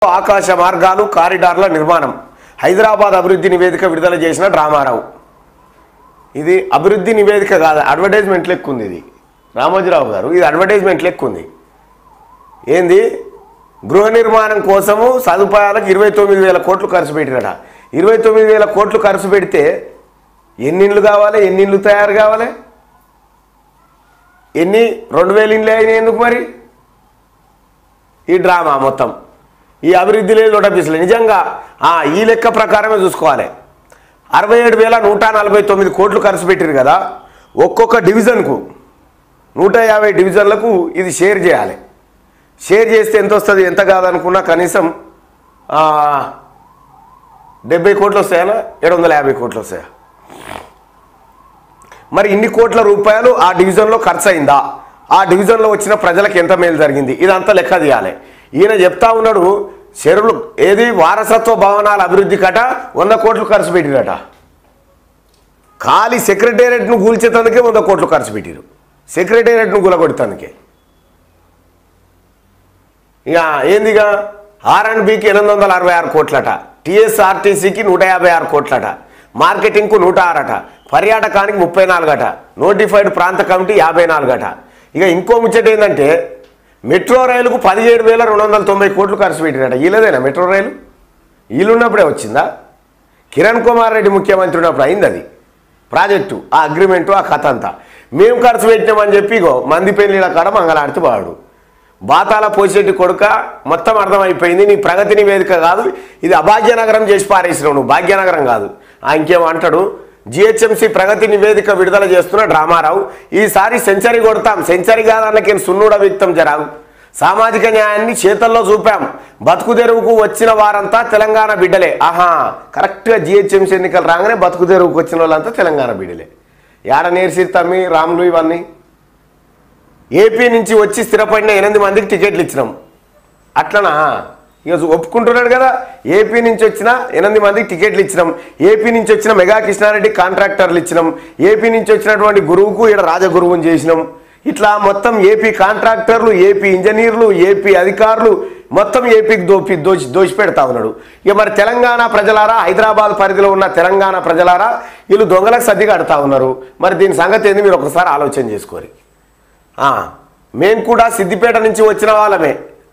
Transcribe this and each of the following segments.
ఆకాశ మార్గాలు కారిడార్ల నిర్మాణం హైదరాబాద్ అభివృద్ధి నివేదిక విడుదల చేసిన రామారావు. ఇది అభివృద్ధి నివేదిక కాదు, అడ్వర్టైజ్మెంట్ లెక్క ఉంది. ఇది రామోజీరావు గారు, ఇది అడ్వర్టైజ్మెంట్ లెక్క ఉంది. ఏంది? గృహ నిర్మాణం కోసము సదుపాయాలకు 29,000 కోట్లు ఖర్చు పెట్టినట. 29,000 కోట్లు ఖర్చు పెడితే ఎన్ని ఇండ్లు కావాలి, ఎన్ని ఇండ్లు తయారు కావాలి, ఎన్ని 2,000 ఇండ్లు అయినాయి ఎందుకు? మరి ఈ డ్రామా మొత్తం, ఈ అభివృద్ధి లేదు, నోటపీసులు. నిజంగా ఈ లెక్క ప్రకారమే చూసుకోవాలి. 67,149 కోట్లు ఖర్చు పెట్టారు కదా. ఒక్కొక్క డివిజన్కు 150 డివిజన్లకు ఇది షేర్ చేయాలి. షేర్ చేస్తే ఎంత వస్తుంది? ఎంత కాదనుకున్నా కనీసం 70 కోట్లు వస్తాయనా, 750 కోట్లు వస్తాయా? మరి ఇన్ని కోట్ల రూపాయలు ఆ డివిజన్లో ఖర్చు అయిందా? ఆ డివిజన్లో వచ్చిన ప్రజలకు ఎంత మేలు జరిగింది? ఇదంతా లెక్క తీయాలి. ఈయన చెప్తా ఉన్నాడు, చెరువులు ఏది వారసత్వ భవనాల అభివృద్ధి కట 100 కోట్లు ఖర్చు పెట్టిరట. ఖాళీ సెక్రటేరియట్ను కూల్చేతందుకే 100 కోట్లు ఖర్చు పెట్టిరు. సెక్రటేరియట్ను గులగొడతానికే. ఇక ఏందిగా R&Bకి 866 కోట్లట, TSRTCకి 156 కోట్లట, మార్కెటింగ్కు 106 అట, పర్యాటకానికి 34 అట, నోటిఫైడ్ ప్రాంత కమిటీ 54 అట. ఇక ఇంకో ముచ్చట ఏంటంటే మెట్రో రైలుకు 17,290 కోట్లు ఖర్చు పెట్టినట. వీళ్ళదేనా మెట్రో రైలు? వీళ్ళున్నప్పుడే వచ్చిందా? కిరణ్ కుమార్ రెడ్డి ముఖ్యమంత్రి ఉన్నప్పుడు అయింది అది ప్రాజెక్టు, ఆ అగ్రిమెంటు, ఆ కథ అంతా. మేము ఖర్చు పెట్టినామని చెప్పి ఇగో మంది పెళ్లిళ్ళ కాడ మంగళాడితే వాడు బాతాల పోసేటి కొడుక. మొత్తం అర్థమైపోయింది. నీ ప్రగతి నివేదిక కాదు ఇది, అభాగ్యనగరం చేసి పారేసినావు నువ్వు, భాగ్యనగరం కాదు. ఇంకేమంటాడు? GHMC ప్రగతి నివేదిక విడుదల చేస్తున్నాడు రామారావు. ఈసారి సెంచరీ కొడతాం, సెంచరీ కాదన్నకేం సున్నుడ వ్యక్తం జరాగు. సామాజిక న్యాయాన్ని చేతల్లో చూపాం, బతుకు తెరువుకు వచ్చిన వారంతా తెలంగాణ బిడ్డలే. కరెక్ట్గా GHMC ఎన్నికలు రాగానే బతుకు తెరువుకు వచ్చిన వాళ్ళంతా తెలంగాణ బిడ్డలే. ఏడ నేర్చి తమ్మి రాములు ఇవన్నీ. ఏపీ నుంచి వచ్చి స్థిరపడిన 8 మందికి టికెట్లు ఇచ్చినాం. అట్లనా? ఇక ఒప్పుకుంటున్నాడు కదా. ఏపీ నుంచి వచ్చిన 8 మందికి టికెట్లు ఇచ్చినాం. ఏపీ నుంచి వచ్చిన మెగా కృష్ణారెడ్డి కాంట్రాక్టర్లు ఇచ్చినాం. ఏపీ నుంచి వచ్చినటువంటి గురువుకు ఇక్కడ రాజగురువుని చేసినాం. ఇట్లా మొత్తం ఏపీ కాంట్రాక్టర్లు, ఏపీ ఇంజనీర్లు, ఏపీ అధికారులు మొత్తం ఏపీకి దోచి పెడతా ఉన్నాడు. ఇక మరి తెలంగాణ ప్రజలారా, హైదరాబాద్ పరిధిలో ఉన్న తెలంగాణ ప్రజలారా, వీళ్ళు దొంగలకు సర్ది కడతా ఉన్నారు. మరి దీని సంగతి ఏంది మీరు ఒకసారి ఆలోచన చేసుకోరు. మేము కూడా సిద్దిపేట నుంచి వచ్చిన వాళ్ళమే.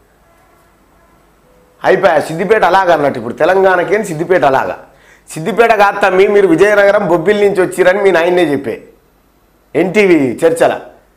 అయిపోయా సిద్దిపేట అలాగా అన్నట్టు. ఇప్పుడు తెలంగాణకేం సిద్దిపేట అలాగా. సిద్దిపేట కాదు తమ్మి, మీరు విజయనగరం బొబ్బిలి నుంచి వచ్చిరని మీ నాయన్నే చెప్పే NTV చర్చల.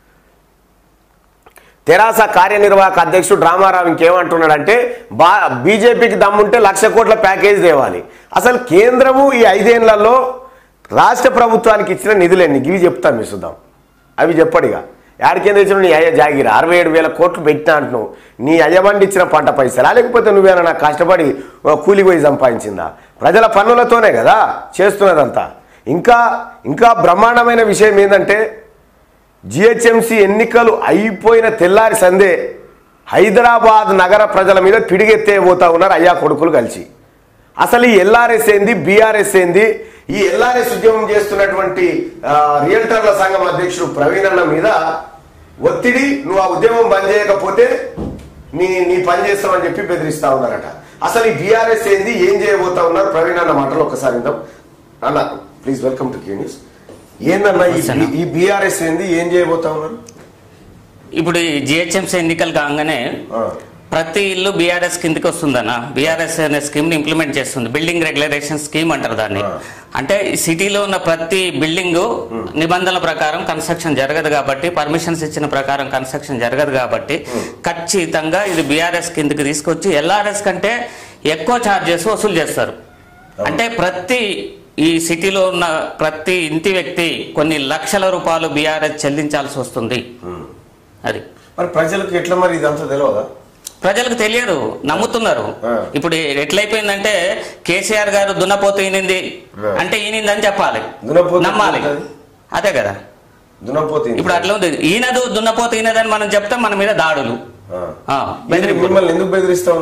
తెరాస కార్యనిర్వాహక అధ్యక్షుడు రామారావు ఇంకేమంటున్నాడంటే బీజేపీకి దమ్ముంటే 1,00,000 కోట్ల ప్యాకేజ్ తేవాలి. అసలు కేంద్రము ఈ 5 ఏళ్లలో రాష్ట్ర ప్రభుత్వానికి ఇచ్చిన నిధులన్నీ ఇవి చెప్తాం మీ చూద్దాం. అవి చెప్పడిగా యాడికేం తెచ్చిన నీ అయ్య జాగిర 67,000 కోట్లు పెట్టినా అంటున్నావు. నీ అయ్యబండి ఇచ్చిన పంట పైసలా, లేకపోతే నువ్వేనా నాకు కష్టపడి కూలి పోయి సంపాదించిందా? ప్రజల పన్నులతోనే కదా చేస్తున్నదంతా. ఇంకా బ్రహ్మాండమైన విషయం ఏంటంటే GHMC ఎన్నికలు అయిపోయిన తెల్లారి సందే హైదరాబాద్ నగర ప్రజల మీద పిడిగెత్తేపోతా ఉన్నారు అయ్యా కొడుకులు కలిసి. అసలు ఈ LRS ఏంది, BRS ఏంది? ఈ LRS ఉద్యమం చేస్తున్నటువంటి రియల్టర్ల సంఘం అధ్యక్షుడు ప్రవీణ్ అన్న మీద ఒత్తిడి, నువ్వు ఆ ఉద్యమం బంద్ చేయకపోతే నీ పని చేస్తామని చెప్పి బెదిరిస్తా ఉన్నారట. అసలు ఈ BRS ఏంది, ఏం చేయబోతా ఉన్నారు ప్రవీణ్ అన్న మాటలు ఒకసారి విందాం. అన్న please welcome to Q News. ఏందన్నా ఈ BRS ఏంది, ఏం చేయబోతా ఉన్నారు? ఇప్పుడు GHMC ఎన్నికలు కాగానే ప్రతి ఇల్లు BRS కిందకి వస్తుందన్న. BRS అనే స్కీమ్ ని ఇంప్లిమెంట్ చేస్తుంది, బిల్డింగ్ రెగ్యులరేషన్ స్కీమ్ అంటారు దాన్ని. అంటే సిటీలో ఉన్న ప్రతి బిల్డింగ్ నిబంధనల ప్రకారం కన్స్ట్రక్షన్ జరగదు కాబట్టి, పర్మిషన్స్ ఇచ్చిన ప్రకారం కన్స్ట్రక్షన్ జరగదు కాబట్టి ఖచ్చితంగా ఇది BRS కిందకి తీసుకొచ్చి LRS కంటే ఎక్కువ ఛార్జెస్ వసూలు చేస్తారు. అంటే ఈ సిటీలో ఉన్న ప్రతి ఇంటి వ్యక్తి కొన్ని లక్షల రూపాయలు BRS చెల్లించాల్సి వస్తుంది. అది మరి ప్రజలకు ఎట్లా మరి ఇదంతా తెలియదా? ప్రజలకు తెలియదు, నమ్ముతున్నారు. ఇప్పుడు ఎట్లయిపోయిందంటే కేసీఆర్ గారు దున్నపోతు ఈనింది అంటే ఈనింది అని చెప్పాలి, నమ్మాలి. అదే కదా ఇప్పుడు అట్లా ఉంది. ఈనదు దున్నపోతు ఈనదని మనం చెప్తాం, మన మీద దాడులు. మిమ్మల్ని ఎందుకు బెదిరిస్తా ఉన్నారు?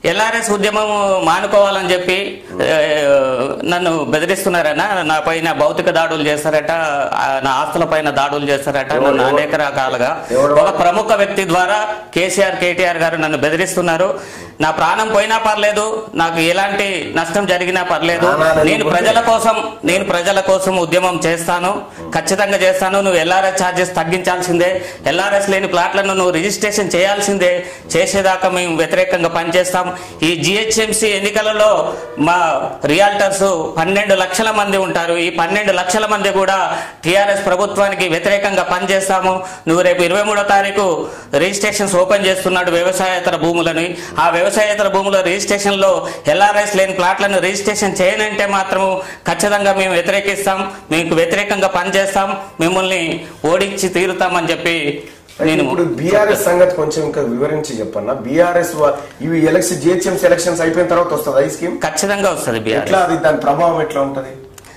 ఎల్ఆర్ఎస్ ఉద్యమం మానుకోవాలని చెప్పి నన్ను బెదిరిస్తున్నారట, నా పైన భౌతిక దాడులు చేస్తారట, నా ఆస్తుల పైన దాడులు చేస్తారట, నన్ను అనేక రకాలుగా ఒక ప్రముఖ వ్యక్తి ద్వారా కేటీఆర్ గారు నన్ను బెదిరిస్తున్నారు. నా ప్రాణం పోయినా పర్లేదు, నాకు ఎలాంటి నష్టం జరిగినా పర్లేదు, నేను ప్రజల కోసం ఉద్యమం చేస్తాను, ఖచ్చితంగా చేస్తాను. నువ్వు ఎల్ఆర్ఎస్ ఛార్జెస్ తగ్గించాల్సిందే, ఎల్ఆర్ఎస్ లేని ప్లాట్లను నువ్వు రిజిస్ట్రేషన్ చేయాల్సిందే, చేసేదాకా మేము వ్యతిరేకంగా పనిచేస్తాం. ఈ జిహెచ్ఎంసీ ఎన్నికలలో మా రియాల్టర్స్ 12 లక్షల మంది ఉంటారు. ఈ 12 లక్షల మంది కూడా టిఆర్ఎస్ ప్రభుత్వానికి వ్యతిరేకంగా పనిచేస్తాము. నువ్వు రేపు 23వ తారీఖు రిజిస్ట్రేషన్స్ ఓపెన్ చేస్తున్నాడు వ్యవసాయేతర భూములని. ఆ వ్యవసాయేతర భూముల రిజిస్ట్రేషన్ లో ఎల్ఆర్ఎస్ లేని ప్లాట్లను రిజిస్ట్రేషన్ చేయనంటే మాత్రం ఖచ్చితంగా మేము వ్యతిరేకిస్తాం, మీకు వ్యతిరేకంగా పనిచేస్తాం, మిమ్మల్ని ఓడించి తీరుతామని చెప్పి నేను ఇప్పుడు బీఆర్ఎస్ సంగతి కొంచెం ఇంకా వివరించి చెప్పన్నా. బీఆర్ఎస్ ఇవి జిహెచ్ఎంసీ ఎలక్షన్స్ అయిపోయిన తర్వాత వస్తుంది ఈ స్కీమ్? ఖచ్చితంగా వస్తుంది. దాని ప్రభావం ఎట్లా ఉంటది?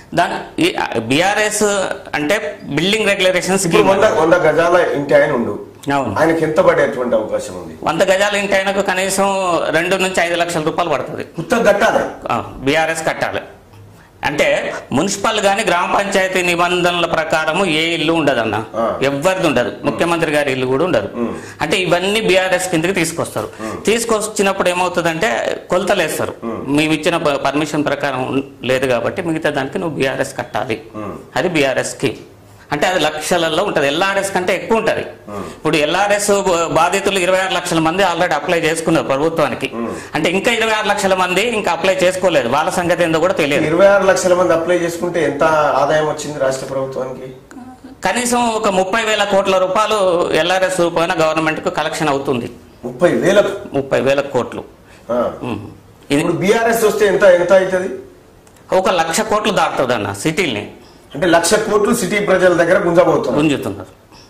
బీఆర్ఎస్ అంటే బిల్డింగ్ రెగ్యులేషన్స్ 100 గజాల ఇంటి ఆయన ఉండు, ఆయనకి ఎంత పడేటువంటి అవకాశం ఉంది? 100 గజాల ఇంటి ఆయనకు కనీసం 2 నుంచి 5 లక్షల రూపాయలు పడుతుంది. మొత్తం కట్టాలి, బీఆర్ఎస్ కట్టాలి. అంటే మున్సిపల్ గాని గ్రామ పంచాయతీ నిబంధనల ప్రకారము ఏ ఇల్లు ఉండదన్న, ఎవరిది ఉండదు, ముఖ్యమంత్రి గారి ఇల్లు కూడా ఉండదు. అంటే ఇవన్నీ బీఆర్ఎస్ కిందకి తీసుకొస్తారు. తీసుకొచ్చినప్పుడు ఏమవుతుందంటే కొలతలేస్తారు, మేము ఇచ్చిన పర్మిషన్ ప్రకారం లేదు కాబట్టి మిగతా దానికి నువ్వు బీఆర్ఎస్ కట్టాలి. అది బీఆర్ఎస్ స్కీమ్. అంటే అది లక్షలలో ఉంటుంది, ఎల్ఆర్ఎస్ కంటే ఎక్కువ ఉంటుంది. ఇప్పుడు ఎల్ఆర్ఎస్ బాధితులు 26 లక్షల మంది ఆల్రెడీ అప్లై చేసుకున్నారు ప్రభుత్వానికి. అంటే ఇంకా 26 లక్షల మంది ఇంకా అప్లై చేసుకోలేదు, వాళ్ళ సంగతి ఏందో కూడా తెలియదు. 26 లక్షల మంది అప్లై చేసుకుంటే ఎంత ఆదాయం వచ్చింది రాష్ట్ర ప్రభుత్వానికి? కనీసం ఒక 30,000 కోట్ల రూపాయలు ఎల్ఆర్ఎస్ రూపాయన గవర్నమెంట్ కు కలెక్షన్ అవుతుంది. 30,000 కోట్లు. ఇది బీఆర్ఎస్ వస్తే ఎంత అవుతుంది? 1,00,000 కోట్లు దాటుతుంది అన్న సిటీల్ని. అంటే 1,00,000 కోట్లు సిటీ ప్రజల దగ్గర గుంజుతున్నారు.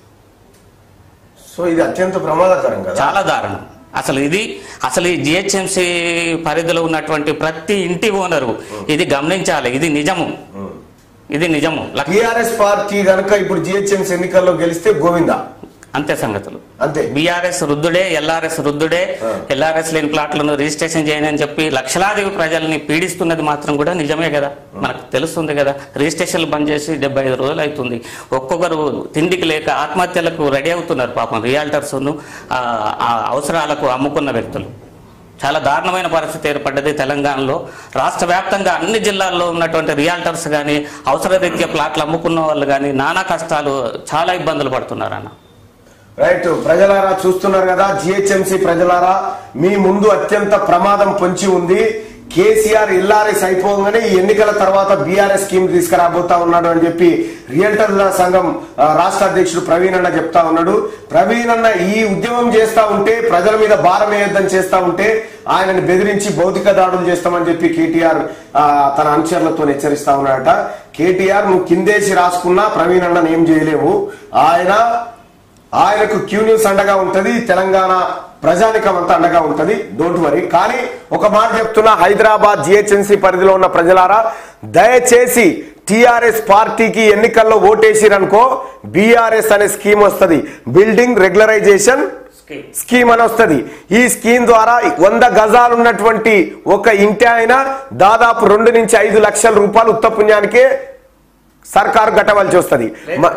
సో ఇది అత్యంత ప్రమాదకరం కదా, చాలా దారుణం. అసలు ఈ జిహెచ్ఎంసీ పరిధిలో ఉన్నటువంటి ప్రతి ఇంటి ఓనరు ఇది గమనించాలి. ఇది నిజము. టిఆర్ఎస్ పార్టీ కనుక ఇప్పుడు జిహెచ్ఎంసీ ఎన్నికల్లో గెలిస్తే గోవిందా, అంతే సంగతులు. అంతే. బీఆర్ఎస్ రుద్దుడే, ఎల్ఆర్ఎస్ రుద్దుడే. ఎల్ఆర్ఎస్ లేని ప్లాట్లను రిజిస్ట్రేషన్ చేయని అని చెప్పి లక్షలాది ప్రజల్ని పీడిస్తున్నది మాత్రం కూడా నిజమే కదా, మనకు తెలుస్తుంది కదా. రిజిస్ట్రేషన్లు బంద్ చేసి 75 రోజులు అవుతుంది. ఒక్కొక్కరు తిండికి లేక ఆత్మహత్యలకు రెడీ అవుతున్నారు పాపం రియాల్టర్స్, ఆ అవసరాలకు అమ్ముకున్న వ్యక్తులు. చాలా దారుణమైన పరిస్థితి ఏర్పడ్డది తెలంగాణలో. రాష్ట్ర వ్యాప్తంగా అన్ని జిల్లాల్లో ఉన్నటువంటి రియాల్టర్స్ కానీ, అవసరరీత్యా ప్లాట్లు అమ్ముకున్న వాళ్ళు కానీ నానా కష్టాలు, చాలా ఇబ్బందులు పడుతున్నారు అన్న. రైట్. ప్రజలారా చూస్తున్నారు కదా, జిహెచ్ఎంసీ ప్రజలారా, మీ ముందు అత్యంత ప్రమాదం పొంచి ఉంది. కేసీఆర్ ఎల్ఆర్ఎస్ అయిపోగానే ఈ ఎన్నికల తర్వాత బీఆర్ఎస్ స్కీమ్ తీసుకురాబోతా ఉన్నాడు అని చెప్పి రియల్టర్ల సంఘం రాష్ట్ర అధ్యక్షుడు ప్రవీణ్ అన్న చెప్తా ఉన్నాడు. ప్రవీణ్ అన్న ఈ ఉద్యమం చేస్తా ఉంటే, ప్రజల మీద భారం వేయొద్దని చేస్తా ఉంటే ఆయనని బెదిరించి భౌతిక దాడులు చేస్తామని చెప్పి కేటీఆర్ తన అనుచరులతో హెచ్చరిస్తా ఉన్నాడట. కేటీఆర్ నువ్వు కిందేసి రాసుకున్నా ప్రవీణ్ అన్నను ఏం చేయలేవు, ఆయనకు క్యూ న్యూస్ అండగా ఉంటది, తెలంగాణ ప్రజానికం అంతా అండగా ఉంటది, డోంట్ వరీ. కానీ ఒక మాట చెప్తున్నా, హైదరాబాద్ జిహెచ్ఎంసీ పరిధిలో ఉన్న ప్రజలారా, దయచేసి టిఆర్ఎస్ పార్టీకి ఎన్నికల్లో ఓటేసిరనుకో బీఆర్ఎస్ అనే స్కీమ్ వస్తుంది, బిల్డింగ్ రెగ్యులరైజేషన్ స్కీమ్ అని వస్తుంది. ఈ స్కీమ్ ద్వారా 100 గజాలు ఉన్నటువంటి ఒక ఇంటి అయినా దాదాపు 2 నుంచి 5 లక్షల రూపాయలు ఉత్త పుణ్యానికే సర్కారు కట్టవలసి వస్తుంది,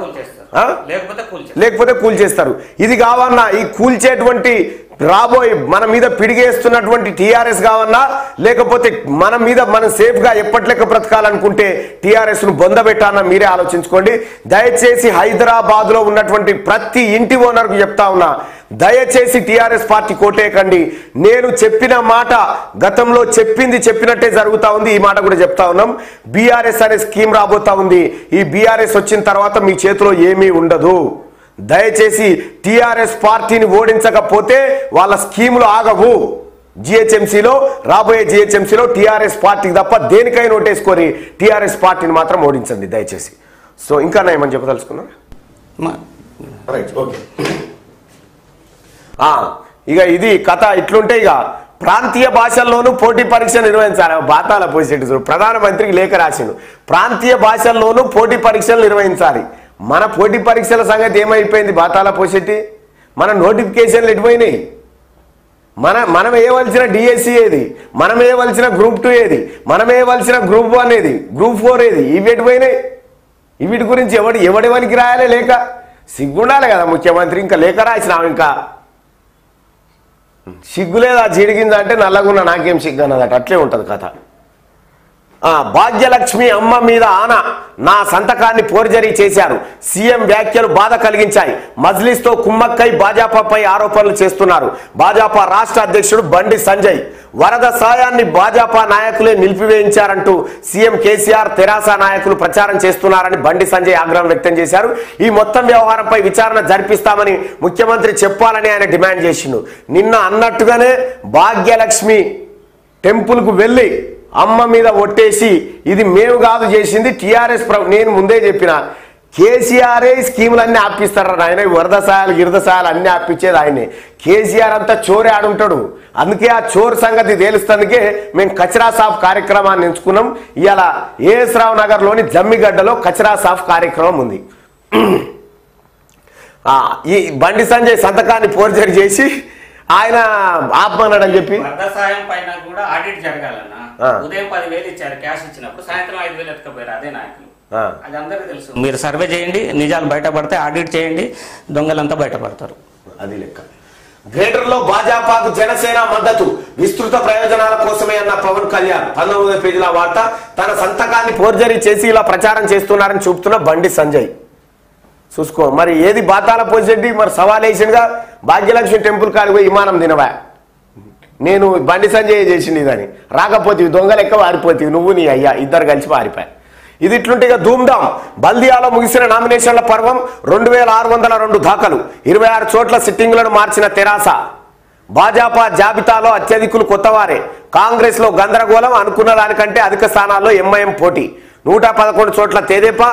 లేకపోతే కూల్చేస్తారు. ఇది కావన్నా, ఈ కూల్చేటువంటి రాబోయే మన మీద పిడిగేస్తున్నటువంటి టిఆర్ఎస్ కావన్నా, లేకపోతే మన మీద మనం సేఫ్ గా ఎప్పటిలెక్క బ్రతకాలనుకుంటే టిఆర్ఎస్ ను బొందబెట్టాలన్నా మీరే ఆలోచించుకోండి. దయచేసి హైదరాబాద్ లో ఉన్నటువంటి ప్రతి ఇంటి ఓనర్ కు చెప్తా ఉన్నా, దయచేసి టిఆర్ఎస్ పార్టీ కోటేయకండి. నేను చెప్పిన మాట గతంలో చెప్పినట్టే జరుగుతా ఉంది, ఈ మాట కూడా చెప్తా ఉన్నాం. బీఆర్ఎస్ అనే స్కీమ్ రాబోతా ఉంది. ఈ బీఆర్ఎస్ వచ్చిన తర్వాత మీ చేతిలో ఏమీ ఉండదు. దయచేసి టిఆర్ఎస్ పార్టీని ఓడించకపోతే వాళ్ళ స్కీములు ఆగవు. జిహెచ్ఎంసీలో రాబోయే జిహెచ్ఎంసీలో టిఆర్ఎస్ పార్టీకి తప్ప దేనికైనా ఓటేసుకొని టిఆర్ఎస్ పార్టీని మాత్రం ఓడించండి దయచేసి. సో ఇంకా నా ఏమని చెప్పదలుచుకున్నా, రైట్, ఓకే. ఇక ఇది కథ ఇట్లుంటే, ఇక ప్రాంతీయ భాషల్లోనూ పోటీ పరీక్ష నిర్వహించాలి. బాతాల పోసేటి ప్రధానమంత్రికి లేఖ రాసిండు, ప్రాంతీయ భాషల్లోనూ పోటీ పరీక్షలు నిర్వహించాలి. మన పోటీ పరీక్షల సంగతి ఏమైపోయింది? బాతాల పోసేటి మన నోటిఫికేషన్లు ఎటుపోయినాయి? మనం వేయవలసిన డిఎస్సి ఏది, మనం వేయవలసిన గ్రూప్ 2 ఏది, మనం వేయవలసిన గ్రూప్ 1 ఏది, గ్రూప్ 4 ఏది, ఇవి పోయినాయి. వీటి గురించి ఎవడివనికి రాయాలి లేక సిగ్గుండాలి కదా ముఖ్యమంత్రి. ఇంకా లేక రాసినాం, ఇంకా సిగ్గులేదా జీడిగిందంటే నల్లగున్న నాకేం సిగ్గు అన్నదట. అట్లే ఉంటుంది కథ. భాగ్యలక్ష్మి అమ్మ మీద ఆన నా సంతకాన్ని ఫోర్జరీ చేశారు. సీఎం వ్యాఖ్యలు బాధ కలిగించాయి. మజ్లిస్తో కుమ్మక్కై భాజపాపై ఆరోపణలు చేస్తున్నారు. భాజపా రాష్ట్ర అధ్యక్షుడు బండి సంజయ్ వరద సాయాన్ని భాజపా నాయకులే నిలిపివేయించారంటూ సీఎం కేసీఆర్ తెరాస నాయకులు ప్రచారం చేస్తున్నారని బండి సంజయ్ ఆగ్రహం వ్యక్తం చేశారు. ఈ మొత్తం వ్యవహారంపై విచారణ జరిపిస్తామని ముఖ్యమంత్రి చెప్పాలని ఆయన డిమాండ్ చేసిండు. నిన్న అన్నట్టుగానే భాగ్యలక్ష్మి టెంపుల్కు వెళ్ళి అమ్మ మీద ఒట్టేసి ఇది మేము కాదు చేసింది టీఆర్ఎస్ నేను ముందే చెప్పిన కేసీఆరే స్కీములన్నీ ఆపిస్తారు ఆయన. వరద సాయాలు గిరద సాయాలు అన్నీ ఆపించేది ఆయనే. కేసీఆర్ అంతా చోరే ఆడుంటాడు. అందుకే ఆ చోరు సంగతి తేలుస్తందుకే మేము కచరా సాఫ్ కార్యక్రమాన్ని ఎంచుకున్నాం. ఇవాళ ఏఎస్ రావు నగర్లోని జమ్మిగడ్డలో కచరా సాఫ్ కార్యక్రమం ఉంది. ఈ బండి సంజయ్ సంతకాన్ని ఫోర్జరీ చేసి ఆయన ఆపమన్నాడని చెప్పి సాయం పైన కూడా ఆడిట్ జరగాలన్నా. ఉదయం 10,000 ఇచ్చారు క్యాష్ ఇచ్చినప్పుడు, సాయంత్రం 5,000 ఎత్తుకపోయారు అదే నాయకులు. అది అందరికీ తెలుసు. మీరు సర్వే చేయండి, నిజాలు బయటపడితే ఆడిట్ చేయండి, దొంగలంతా బయటపడతారు. అది లెక్క. గ్రేటర్లో భాజపాకు జనసేన మద్దతు విస్తృత ప్రయోజనాల కోసమే అన్న పవన్ కళ్యాణ్. 19వ పేజీల వార్త. తన సంతకాన్ని ఫోర్జరీ చేసి ఇలా ప్రచారం చేస్తున్నారని చూపుతున్న బండి సంజయ్. చూసుకో మరి ఏది బాతాల పోసేటి మరి సవాలేసిందిగా భాగ్యలక్ష్మి టెంపుల్ కాడికి పోయి విమానం తినవా. నేను బండి సంజయ్ చేసింది ఇదని రాకపోతే దొంగలు ఎక్క వారిపోతీవి నువ్వు నీ అయ్యా ఇద్దరు కలిసి పారిపోయారు. ఇది ఇట్లుంటే ఇక ధూమ్ధాం. బల్దియాలో ముగిసిన నామినేషన్ల పర్వం. 2602 దాఖలు. 26 చోట్ల సిట్టింగులను మార్చిన తెరాస. భాజపా జాబితాలో అత్యధికులు కొత్తవారే. కాంగ్రెస్ లో గందరగోళం. అనుకున్న దానికంటే అధిక స్థానాల్లో ఎంఐఎం పోటీ. 111 చోట్ల తెదేపా.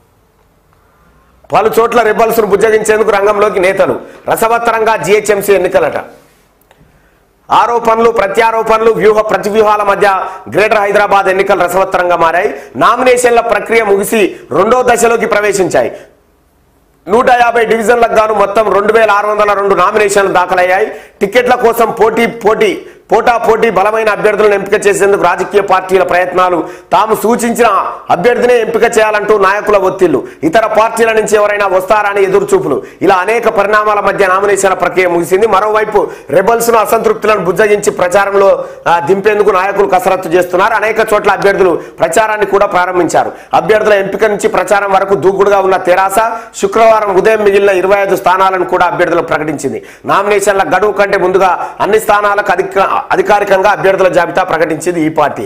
పలు చోట్ల రెబల్స్ ను బుజ్జగించేందుకు రంగంలోకి నేతలు. రసవత్తరంగా జిహెచ్ఎంసీ ఎన్నికలట. ఆరోపణలు ప్రత్యారోపణలు వ్యూహ ప్రతివ్యూహాల మధ్య గ్రేటర్ హైదరాబాద్ ఎన్నికలు రసవత్తరంగా మారాయి. నామినేషన్ల ప్రక్రియ ముగిసి 2వ దశలోకి ప్రవేశించాయి. 150 డివిజన్లకు గాను మొత్తం 2602 నామినేషన్లు దాఖలయ్యాయి. టికెట్ల కోసం పోటాపోటీ బలమైన అభ్యర్థులను ఎంపిక చేసేందుకు రాజకీయ పార్టీల ప్రయత్నాలు. తాము సూచించిన అభ్యర్థినే ఎంపిక చేయాలంటూ నాయకుల ఒత్తిళ్లు. ఇతర పార్టీల నుంచి ఎవరైనా వస్తారని ఎదురుచూపులు. ఇలా అనేక పరిణామాల మధ్య నామినేషన్ల ప్రక్రియ ముగిసింది. మరోవైపు రెబల్స్ ను అసంతృప్తులను బుజ్జగించి ప్రచారంలో దింపేందుకు నాయకులు కసరత్తు చేస్తున్నారు. అనేక చోట్ల అభ్యర్థులు ప్రచారాన్ని కూడా ప్రారంభించారు. అభ్యర్థుల ఎంపిక నుంచి ప్రచారం వరకు దూకుడుగా ఉన్న తెరాస శుక్రవారం ఉదయం మిగిలిన 25 స్థానాలను కూడా అభ్యర్థులు ప్రకటించింది. నామినేషన్ల గడువు కంటే ముందుగా అన్ని స్థానాలకు అధికారికంగా అభ్యర్థుల జాబితా ప్రకటించింది ఈ పార్టీ.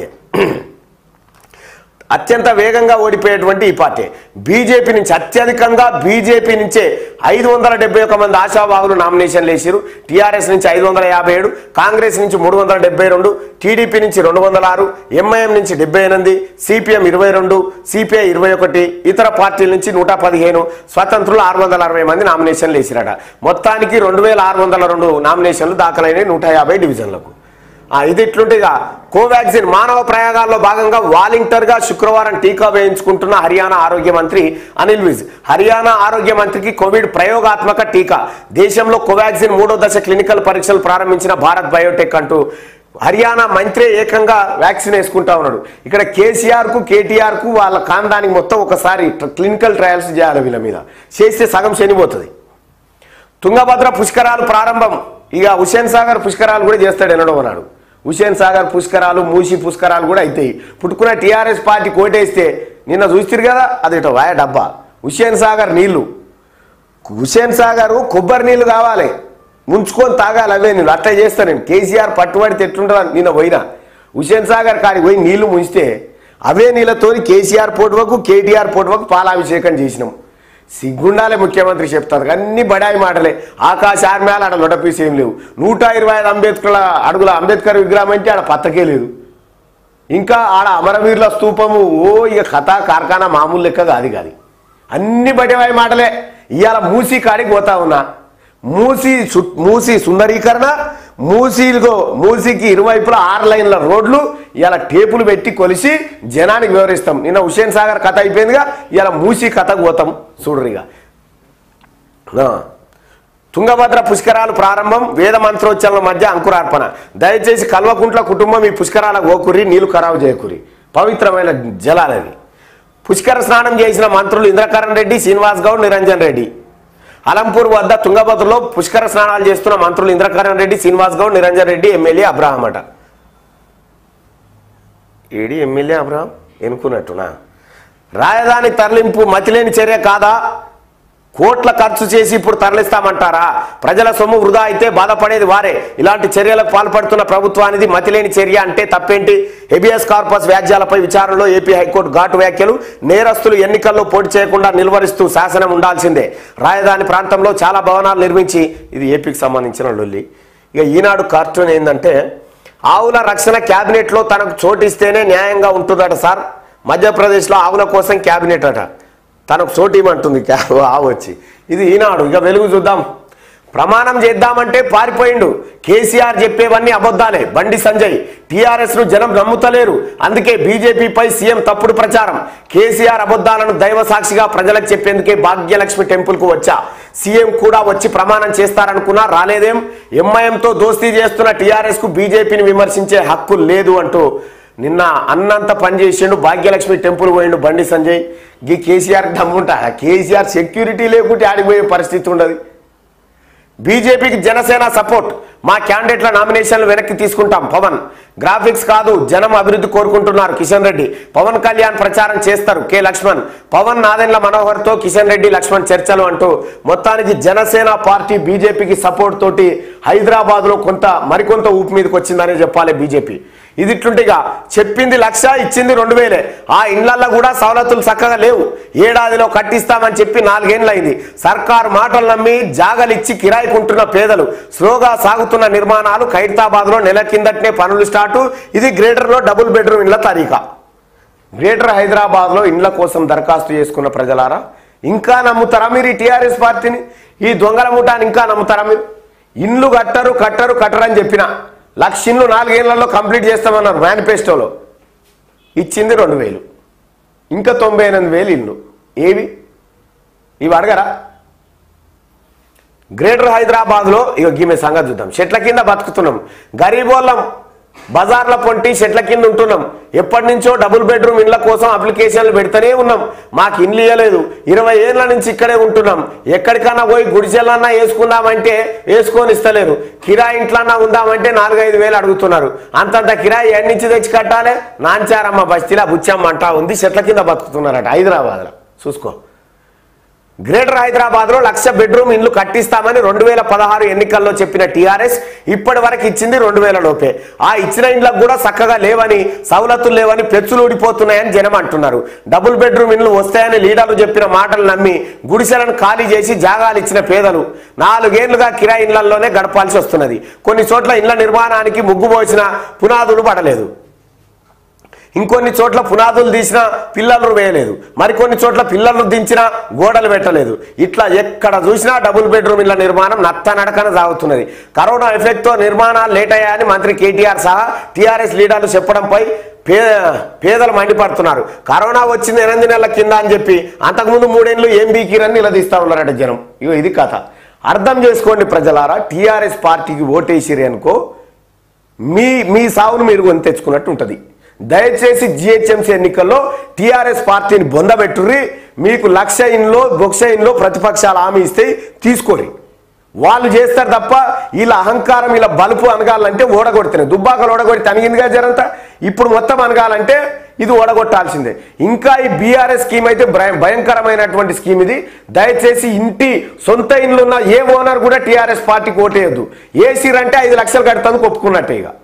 అత్యంత వేగంగా ఓడిపోయేటువంటి ఈ పార్టీ. బీజేపీ నుంచి అత్యధికంగా బీజేపీ నుంచే 571 మంది ఆశావాహులు నామినేషన్లు వేసారు. టీఆర్ఎస్ నుంచి 557, కాంగ్రెస్ నుంచి 372, టీడీపీ నుంచి 206, ఎంఐఎం నుంచి 78, సిపిఎం 22, సిపిఐ 21, ఇతర పార్టీల నుంచి 115, స్వతంత్రులు 660 మంది నామినేషన్లు వేసిరట. మొత్తానికి 2602 నామినేషన్లు దాఖలైన 150 డివిజన్లకు. ఇది ఇట్లుంటేగా కోవాక్సిన్ మానవ ప్రయోగాల్లో భాగంగా వాలంటీర్గా శుక్రవారం టీకా వేయించుకుంటున్న హర్యానా ఆరోగ్య మంత్రి అనిల్ విజ్. హర్యానా ఆరోగ్య మంత్రికి కోవిడ్ ప్రయోగాత్మక టీకా. దేశంలో కోవాక్సిన్ 3వ దశ క్లినికల్ పరీక్షలు ప్రారంభించిన భారత్ బయోటెక్ అంటూ హర్యానా మంత్రి ఏకంగా వ్యాక్సిన్ వేసుకుంటా ఉన్నాడు. ఇక్కడ కేసీఆర్ కు కేటీఆర్ కు వాళ్ళ కాందానికి మొత్తం ఒకసారి క్లినికల్ ట్రయల్స్ చేయాలి. వీళ్ళ మీద చేస్తే సగం శనిపోతుంది. తుంగభద్ర పుష్కరాలు ప్రారంభం. ఇక హుస్సేన్ సాగర్ పుష్కరాలు కూడా చేస్తాడు ఎన్నడో అన్నాడు. హుస్సేన్ సాగర్ పుష్కరాలు, మూసి పుష్కరాలు కూడా అవుతాయి. పుట్టుకున్న టీఆర్ఎస్ పార్టీ కోటేస్తే నిన్న చూస్తారు కదా, అది ఇటు వాయ డబ్బా. హుస్సేన్ సాగర్ నీళ్లు, హుస్సేన్ సాగర్ కొబ్బరి నీళ్లు కావాలి, ముంచుకొని తాగాలి అవే నీళ్ళు. అట్లా చేస్తాను నేను. కేసీఆర్ పట్టుబడితే ఎట్లుంటుందా నిన్న పోయినా హుస్సేన్ సాగర్ కాడికి పోయి నీళ్లు ముంచితే అవే నీళ్ళతో కేసీఆర్ పోటువకు కేటీఆర్ పోటువకు పాలాభిషేకం చేసినాం. సిగ్గుండాలే ముఖ్యమంత్రి చెప్తారు. అన్ని బడాయి మాటలే. ఆకాశ ఆర్మేళ ఆడ లొడపీస్ ఏం లేవు. 125 అడుగుల అంబేద్కర్ విగ్రహం అంటే ఆడ పత్తకే లేదు. ఇంకా ఆడ అమరవీరుల స్తూపము. ఇక కథా కార్ఖానా మామూలు లెక్క కాదు కాదు. అన్ని బడాయి మాటలే. ఇవాళ మూసీ కాడికి పోతా ఉన్నా. మూసీ సుందరీకరణ. మూసీకి ఇరువైపులా 6 లైన్ల రోడ్లు. ఇలా టేపులు పెట్టి కొలిసి జనానికి వివరిస్తాం. నిన్న హుస్సేన్ సాగర్ కథ అయిపోయిందిగా, ఇలా మూసీ కథకు పోతాం చూడరిగా. తుంగభద్ర పుష్కరాలు ప్రారంభం, వేద మంత్రోచ్చరణల మధ్య అంకురార్పణ. దయచేసి కల్వకుంట్ల కుటుంబం ఈ పుష్కరాలకు ఓకురి, నీళ్లు ఖరాబు చేయకురి. పవిత్రమైన జలాలవి. పుష్కర స్నానం చేసిన మంత్రులు ఇంద్రకరణ్ రెడ్డి, శ్రీనివాస్ గౌడ్, నిరంజన్ రెడ్డి. అలంపూర్ వద్ద తుంగభద్రలో పుష్కర స్నానాలు చేస్తున్న మంత్రులు ఇంద్రకరణ్ రెడ్డి, శ్రీనివాస్ గౌడ్, నిరంజన్ రెడ్డి, ఎమ్మెల్యే అబ్రహాం అట. ఏడి ఎమ్మెల్యే అబ్రహాం ఎన్నుకున్నట్టునా? రాజధాని తరలింపు మతిలేని చర్య కాదా? కోట్ల ఖర్చు చేసి ఇప్పుడు తరలిస్తామంటారా? ప్రజల సొమ్ము వృధా అయితే బాధపడేది వారే. ఇలాంటి చర్యలకు పాల్పడుతున్న ప్రభుత్వానికి మతిలేని చర్య అంటే తప్పేంటి? హెబియస్ కార్పస్ వ్యాజ్యాలపై విచారణలో ఏపీ హైకోర్టు ఘాటు వ్యాఖ్యలు. నేరస్తులు ఎన్నికల్లో పోటీ చేయకుండా నిలువరిస్తూ శాసనం ఉండాల్సిందే. రాజధాని ప్రాంతంలో చాలా భవనాలు నిర్మించి, ఇది ఏపీకి సంబంధించిన లొల్లి. ఇక ఈనాడు కార్టూన్ ఏంటంటే, ఆవుల రక్షణ క్యాబినెట్లో తనకు చోటిస్తేనే న్యాయంగా ఉంటుందట సార్. మధ్యప్రదేశ్లో ఆవుల కోసం క్యాబినెట్ అట, తనకు చోటు ఇవ్వమంటుంది ఆవు వచ్చి. ఇది ఈనాడు. ఇక వెలుగు చూద్దాం. ప్రమాణం చేద్దామంటే పారిపోయిండు. కేసీఆర్ చెప్పేవన్నీ అబద్ధాలే. బండి సంజయ్. టీఆర్ఎస్ ను జనం నమ్ముతలేరు, అందుకే బీజేపీపై సీఎం తప్పుడు ప్రచారం. కేసీఆర్ అబద్ధాలను దైవ సాక్షిగా ప్రజలకు చెప్పేందుకే భాగ్యలక్ష్మి టెంపుల్ కు వచ్చా. సీఎం కూడా వచ్చి ప్రమాణం చేస్తారనుకున్నా రాలేదేం? ఎంఐఎంతో దోస్తీ చేస్తున్న టీఆర్ఎస్ కు బీజేపీని విమర్శించే హక్కు లేదు అంటూ నిన్న అన్నంత పనిచేసిండు. భాగ్యలక్ష్మి టెంపుల్ పోయిండు బండి సంజయ్. గీ కేసీఆర్ దమ్ముంటా? కేసీఆర్ సెక్యూరిటీ లేకుంటే ఆడిపోయే పరిస్థితి ఉండదు. బీజేపీకి జనసేన సపోర్ట్. మా క్యాండిడేట్ల నామినేషన్లు వెనక్కి తీసుకుంటాం పవన్. గ్రాఫిక్స్ కాదు, జనం అభివృద్ధి కోరుకుంటున్నారు కిషన్ రెడ్డి. పవన్ కళ్యాణ్ ప్రచారం చేస్తారు కె లక్ష్మణ్. పవన్ నాదెండ్ల మనోహర్తో కిషన్ రెడ్డి లక్ష్మణ్ చర్చలు అంటూ మొత్తానికి జనసేన పార్టీ బీజేపీకి సపోర్ట్ తోటి హైదరాబాద్లో మరికొంత ఊపు మీదకి వచ్చిందనే చెప్పాలి బీజేపీ. ఇది ఇట్లుంటిగా చెప్పింది 1,00,000 ఇచ్చింది 2,000. ఆ ఇండ్లల్లో కూడా సవలతులు చక్కగా లేవు. ఏడాదిలో కట్టిస్తామని చెప్పి 4 ఏళ్లైంది. సర్కారు మాటలు నమ్మి జాగలిచ్చి కిరాయికుంటున్న పేదలు. స్లోగా సాగుతున్న నిర్మాణాలు. ఖైరతాబాద్లో నెల కిందటనే పనులు స్టార్టు. ఇది గ్రేటర్లో డబుల్ బెడ్రూమ్ ఇండ్ల తరీకా. గ్రేటర్ హైదరాబాద్లో ఇండ్ల కోసం దరఖాస్తు చేసుకున్న ప్రజలారా, ఇంకా నమ్ముతారా మీరు ఈ టీఆర్ఎస్ పార్టీని? ఈ దొంగల ముఠాన్ని ఇంకా నమ్ముతారా మీరు? ఇండ్లు కట్టరని చెప్పిన 1,00,000 ఇండ్లు 4 ఏళ్లలో కంప్లీట్ చేస్తామన్నారు మేనిఫెస్టోలో. ఇచ్చింది 2,000. ఇంకా 98,000 ఇండ్లు ఏవి? ఇవి అడగరా? గ్రేటర్ హైదరాబాద్లో ఇక గీమె సంగతి చూద్దాం. చెట్ల కింద బతుకుతున్నాం. గరీబోళ్ళం. బజార్ల పొంటి చెట్ల కింద ఉంటున్నాం. ఎప్పటి నుంచో డబుల్ బెడ్రూమ్ ఇండ్ల కోసం అప్లికేషన్లు పెడితేనే ఉన్నాం. మాకు ఇండ్లు ఇవ్వలేదు. 20 ఏళ్ల నుంచి ఇక్కడే ఉంటున్నాం. ఎక్కడికన్నా పోయి గుడిసెలన్నా వేసుకుందామంటే వేసుకొని ఇస్తలేరు. కిరాయి ఇంట్లన్నా ఉందామంటే 4-5 వేలు అడుగుతున్నారు. అంతంత కిరాయి ఎన్ని నుంచి తెచ్చి కట్టాలి? నాంచారమ్మ బస్తీలా బుచ్చమ్మ అంటా ఉంది. చెట్ల కింద బతుకుతున్నారట హైదరాబాద్లో. చూసుకో. గ్రేటర్ హైదరాబాద్లో 1,00,000 బెడ్రూమ్ ఇండ్లు కట్టిస్తామని 2016 ఎన్నికల్లో చెప్పిన టీఆర్ఎస్ ఇప్పటి వరకు ఇచ్చింది 2,000 లోపే. ఆ ఇచ్చిన ఇండ్లకు కూడా చక్కగా లేవని, సవలతులు లేవని, పెచ్చులు ఊడిపోతున్నాయని జనం అంటున్నారు. డబుల్ బెడ్రూమ్ ఇండ్లు వస్తాయని లీడర్లు చెప్పిన మాటలు నమ్మి గుడిసెలను ఖాళీ చేసి జాగాలు ఇచ్చిన పేదలు 4 ఏళ్లుగా కిరాయి ఇండ్లలోనే గడపాల్సి వస్తున్నది. కొన్ని చోట్ల ఇండ్ల నిర్మాణానికి ముగ్గు పోసిన పునాదులు పడలేదు. ఇంకొన్ని చోట్ల పునాదులు తీసిన పిల్లర్లు వేయలేదు. మరికొన్ని చోట్ల పిల్లర్లు దించిన గోడలు పెట్టలేదు. ఇట్లా ఎక్కడ చూసినా డబుల్ బెడ్రూమ్ ఇళ్ల నిర్మాణం నత్తనడకన సాగుతున్నది. కరోనా ఎఫెక్ట్తో నిర్మాణాలు లేట్ అయ్యాయని మంత్రి కేటీఆర్ సహా టీఆర్ఎస్ లీడర్లు చెప్పడంపై పేదలు మండిపడుతున్నారు. కరోనా వచ్చింది 8 నెలల కింద అని చెప్పి అంతకుముందు 3 ఏళ్ళు ఏం బీకిరని నిలదీస్తా ఉన్నారట జనం. ఇగో ఇది కథ. అర్థం చేసుకోండి ప్రజలారా. టీఆర్ఎస్ పార్టీకి ఓటేసిరి అనుకో మీ సావును మీరు కొని తెచ్చుకున్నట్టు ఉంటుంది. దయచేసి జిహెచ్ఎంసీ ఎన్నికల్లో టీఆర్ఎస్ పార్టీని బొందబెట్టుర్రి. మీకు 1,00,000 ఇండ్లో 1,00,000 ఇండ్లో ప్రతిపక్షాలు హామీ ఇస్తే తీసుకోరి. వాళ్ళు చేస్తారు తప్ప వీళ్ళ అహంకారం వీళ్ళ బలుపు అనగాలంటే ఓడగొడుతున్నాయి. దుబ్బాకలు ఓడగొట్టి తనిగిందిగా జరంతా. ఇప్పుడు మొత్తం అనగాలంటే ఇది ఓడగొట్టాల్సిందే. ఇంకా ఈ బీఆర్ఎస్ స్కీమ్ అయితే భయంకరమైనటువంటి స్కీమ్ ఇది. దయచేసి ఇంటి సొంత ఇండ్లు ఉన్న ఏ ఓనర్ కూడా టీఆర్ఎస్ పార్టీకి ఓటేయద్దు. ఏసీరంటే 5 లక్షలు కడతానికి ఒప్పుకున్నట్టే. ఇక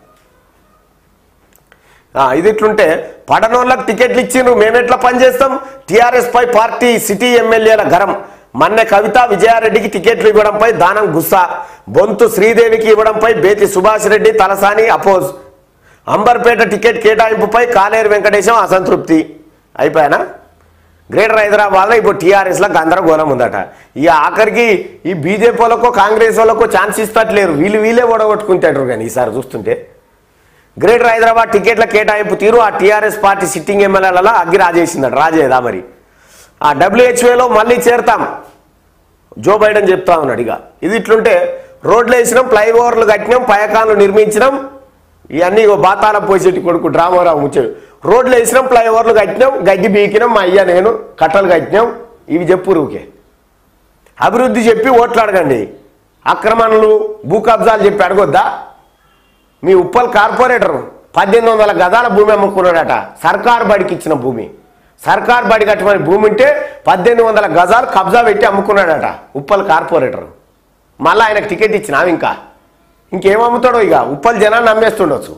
ఇది ఇట్లుంటే పడనోళ్ళకి టికెట్లు ఇచ్చిండ్రు, మేమెట్లా పనిచేస్తాం? టీఆర్ఎస్ పై పార్టీ సిటీ ఎమ్మెల్యేల గరం. మన్నె కవిత విజయారెడ్డికి టికెట్లు ఇవ్వడంపై దానం గుస్సా. బొంతు శ్రీదేవికి ఇవ్వడంపై బేతి సుభాష్ రెడ్డి తలసాని అపోజ్. అంబర్పేట టికెట్ కేటాయింపుపై కాలేరు వెంకటేశం అసంతృప్తి. అయిపోయానా? గ్రేటర్ హైదరాబాద్లో ఇప్పుడు టీఆర్ఎస్లో గందరగోళం ఉందట. ఇక ఆఖరికి ఈ బీజేపీ వాళ్ళకో కాంగ్రెస్ వాళ్ళకో ఛాన్స్ ఇస్తట్లేరు. వీళ్ళే ఓడగొట్టుకుంటారు. కానీ ఈసారి చూస్తుంటే గ్రేటర్ హైదరాబాద్ టికెట్ల కేటాయింపు తీరు ఆ టీఆర్ఎస్ పార్టీ సిట్టింగ్ ఎమ్మెల్యేలలో అగ్గి రాజేసిందట. రాజేదా మరి? ఆ డబ్ల్యూహెచ్ఓలో మళ్ళీ చేరతాం. జో బైడెన్ చెప్తా ఉన్నాడు. ఇక ఇది ఇట్లుంటే రోడ్లు వేసినాం, ఫ్లైఓవర్లు కట్టినాం, పయకాన్లు నిర్మించినాం, ఇవన్నీ బాతాల పోసేటి కొడుకు డ్రామారావు ముచ్చాడు. రోడ్లు వేసినాం, ఫ్లైఓవర్లు కట్టినాం, గడ్డి బీకినాం, మా అయ్య నేను కట్టలు కట్టినాం, ఇవి చెప్పు ఊరికే. అభివృద్ధి చెప్పి ఓట్లు అడగండి, అక్రమణలు భూ కబ్జాలు చెప్పి అడగొద్దా? మీ ఉప్పల్ కార్పొరేటర్ 1800 గదాల భూమి అమ్ముకున్నాడట. సర్కార్ బడికి ఇచ్చిన భూమి, సర్కార్ బడి కట్టమని భూమి ఉంటే 1800 గజాలు కబ్జా పెట్టి అమ్ముకున్నాడట ఉప్పల్ కార్పొరేటర్. మళ్ళీ ఆయనకు టికెట్ ఇచ్చినావు, ఇంకేం అమ్ముతాడో. ఇక ఉప్పల్ జనాన్ని అమ్మేస్తుండొచ్చు.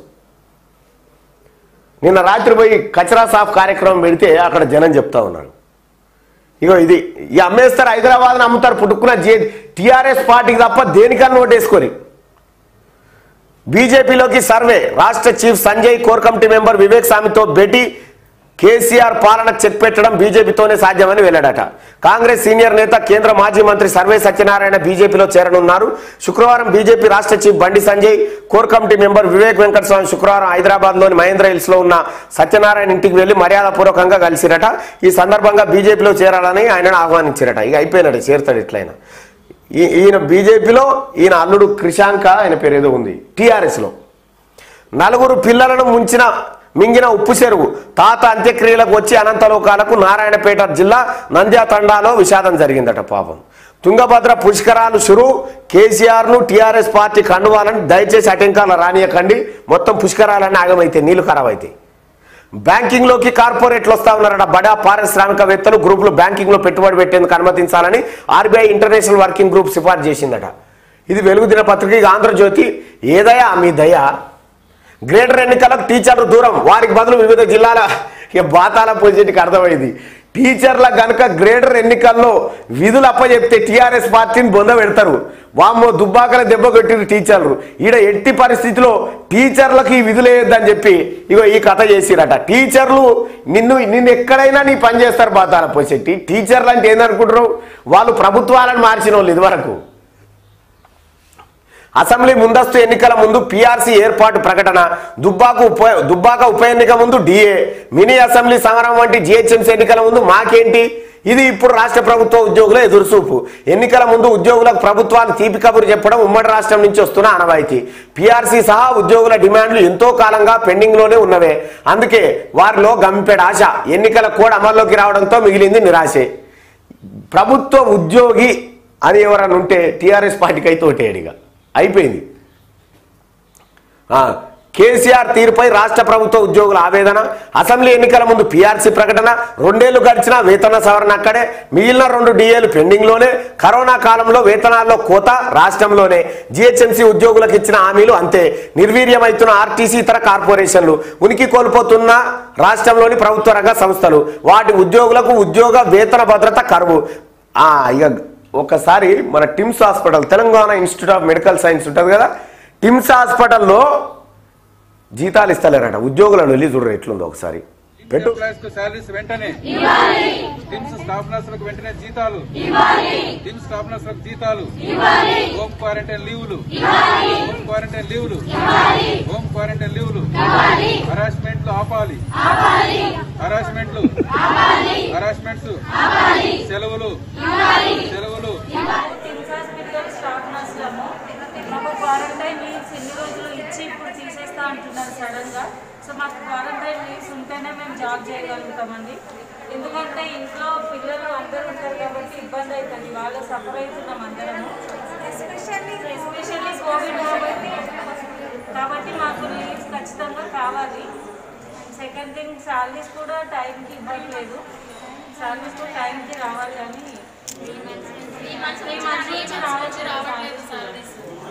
నిన్న రాత్రి పోయి కచరా సాఫ్ కార్యక్రమం పెడితే అక్కడ జనం చెప్తా ఉన్నారు, ఇగో ఇది ఈ అమ్మేస్తారు, హైదరాబాద్ని అమ్ముతారు పుట్టుకున్న టీఆర్ఎస్ పార్టీకి తప్ప దేనికన్నా ఓటేసుకొని. బీజేపీలోకి సర్వే, రాష్ట్ర chief Sanjay, core committee member Vivek స్వామితో భేటీ. కేసీఆర్ పాలనకు చెక్ పెట్టడం బీజేపీతోనే సాధ్యమని వెల్లడట. కాంగ్రెస్ సీనియర్ నేత, కేంద్ర మాజీ మంత్రి సర్వే సత్యనారాయణ బీజేపీలో చేరనున్నారు. శుక్రవారం బీజేపీ రాష్ట్ర chief Bandi Sanjay, core committee member Vivek Venkataswamy శుక్రవారం హైదరాబాద్లోని మహేంద్ర హిల్స్ లో ఉన్న సత్యనారాయణ ఇంటికి వెళ్లి మర్యాదపూర్వకంగా కలిసిరట. ఈ సందర్భంగా బీజేపీలో చేరాలని ఆయనను ఆహ్వానించారట. ఇక అయిపోయినట్టు, చేరుతాడు ఇట్లయినా. ఈయన బీజేపీలో, ఈయన అల్లుడు క్రిషాంక, ఆయన పేరు ఏదో ఉంది టీఆర్ఎస్లో. 4 పిల్లలను మింగిన ఉప్పు చెరువు, తాత అంత్యక్రియలకు వచ్చి అనంతలోకాలకు. నారాయణపేట జిల్లా నంద్యాల తండాలో విషాదం జరిగిందట. పాపం తుంగభద్ర పుష్కరాలు షురు. కేసీఆర్ను టీఆర్ఎస్ పార్టీ కండువాలని దయచేసి అటెంకాల రానియకండి, మొత్తం పుష్కరాలన్నీ ఆగమైతే, నీళ్లు ఖరాబ్ అయితే. బ్యాంకింగ్లోకి కార్పొరేట్లు వస్తా ఉన్నారట. బడా పారిశ్రామికవేత్తలు, గ్రూపులు బ్యాంకింగ్లో పెట్టుబడి పెట్టేందుకు అనుమతించాలని ఆర్బీఐ ఇంటర్నేషనల్ వర్కింగ్ గ్రూప్ సిఫార్సు చేసిందట. ఇది వెలుగు దినపత్రిక. ఆంధ్రజ్యోతి, ఏదయా మీ దయ, గ్రేటర్ ఎన్నికలకు టీచర్లు దూరం, వారికి బదులు వివిధ జిల్లాల బాతాల పోజెట్కి అర్థమైంది. టీచర్లకు కనుక గ్రేటర్ ఎన్నికల్లో విధులు అప్పచెప్తే టీఆర్ఎస్ పార్టీని బొంద పెడతారు. వామ్మో దుబ్బాకల దెబ్బ కొట్టిరు టీచర్లు. ఈడ ఎట్టి పరిస్థితిలో టీచర్లకు ఈ విధులు వేయొద్దని చెప్పి ఇగో ఈ కథ చేసిరట. టీచర్లు నిన్ను ఎక్కడైనా నీ పని చేస్తారు బాతాల పోసేటి. టీచర్లు అంటే ఏందనుకుంటారు, వాళ్ళు ప్రభుత్వాలను మార్చిన వాళ్ళు ఇదివరకు. అసెంబ్లీ ముందస్తు ఎన్నికల ముందు పీఆర్సీ ఏర్పాటు ప్రకటన. దుబ్బాక ఉప ఎన్నిక ముందు డిఏ, మినీ అసెంబ్లీ సమరం వంటి జిహెచ్ఎంసీ ఎన్నికల ముందు మాకేంటి. ఇది ఇప్పుడు రాష్ట్ర ప్రభుత్వ ఉద్యోగుల ఎదురుచూపు. ఎన్నికల ముందు ఉద్యోగులకు ప్రభుత్వాన్ని తీపి కబురు చెప్పడం ఉమ్మడి రాష్ట్రం నుంచి వస్తున్న ఆనవాయితీ. పీఆర్సీ సహా ఉద్యోగుల డిమాండ్లు ఎంతో కాలంగా పెండింగ్ లోనే ఉన్నవే. అందుకే వారిలో గంపెడ ఆశ. ఎన్నికల కోడ్ అమల్లోకి రావడంతో మిగిలింది నిరాశే. ప్రభుత్వ ఉద్యోగి అని ఎవరన్నా ఉంటే టీఆర్ఎస్ పార్టీకి అయితే ఓటేయడిగా అయిపోయింది. కేసీఆర్ తీరుపై రాష్ట్ర ప్రభుత్వ ఉద్యోగుల ఆవేదన. అసెంబ్లీ ఎన్నికల ముందు పీఆర్సీ ప్రకటన. 2 ఏళ్లు గడిచినా వేతన సవరణ అక్కడే, మిగిలిన 2 డిఏలు పెండింగ్లోనే. కరోనా కాలంలో వేతనాల్లో కోత రాష్ట్రంలోనే. జిహెచ్ఎంసీ ఉద్యోగులకు ఇచ్చిన హామీలు అంతే. నిర్వీర్యమవుతున్న ఆర్టీసీ, ఇతర కార్పొరేషన్లు, ఉనికి కోల్పోతున్న రాష్ట్రంలోని ప్రభుత్వ రంగ సంస్థలు, వాటి ఉద్యోగులకు ఉద్యోగ వేతన భద్రత కరువు. ఇక ఒకసారి మన TIMS hospital, Telangana institute of medical science ఉంటుంది కదా, టిమ్స్ హాస్పిటల్లో జీతాలు ఇస్తలేరట. ఉద్యోగులను వెళ్ళి చూడరు ఎట్లుందో ఒకసారి. పెట్టు సాలరీస్ వెంటనే, టిమ్స్ స్టాఫ్ నర్సులకు వెంటనే జీతాలు, టిమ్స్ స్టాఫ్ నర్సులకు జీతాలు, హోమ్ క్వారంటైన్ లీవులు, హోమ్ క్వారంటైన్ లీవులు, హోమ్ క్వారంటైన్ లీవులు, హరాస్మెంట్లు ఆపాలి, హరాస్మెంట్స్, సెలవులు. క్వారంటైన్ లీవ్స్ ఎన్ని రోజులు ఇచ్చి ఇప్పుడు తీసేస్తా అంటున్నారు సడన్ గా. సో మాకు క్వారంటైన్ లీవ్స్ ఉంటేనే మేము జాబ్ చేయగలుగుతామండి. ఎందుకంటే ఇంట్లో పిల్లలు అందరూ ఉంటారు కాబట్టి ఇబ్బంది అవుతుంది. వాళ్ళు సఫర్ అవుతున్నాం అందరము, ఎస్పెషల్లీ కోవిడ్ కాబట్టి మాకు లీవ్స్ ఖచ్చితంగా కావాలి. సెకండ్ థింగ్, శాలరీస్ కూడా టైంకి ఇవ్వట్లేదు. శాలరీస్ కూడా టైంకి రావాలి కానీ 3 months నుంచి రావట్లేదు శాలరీస్.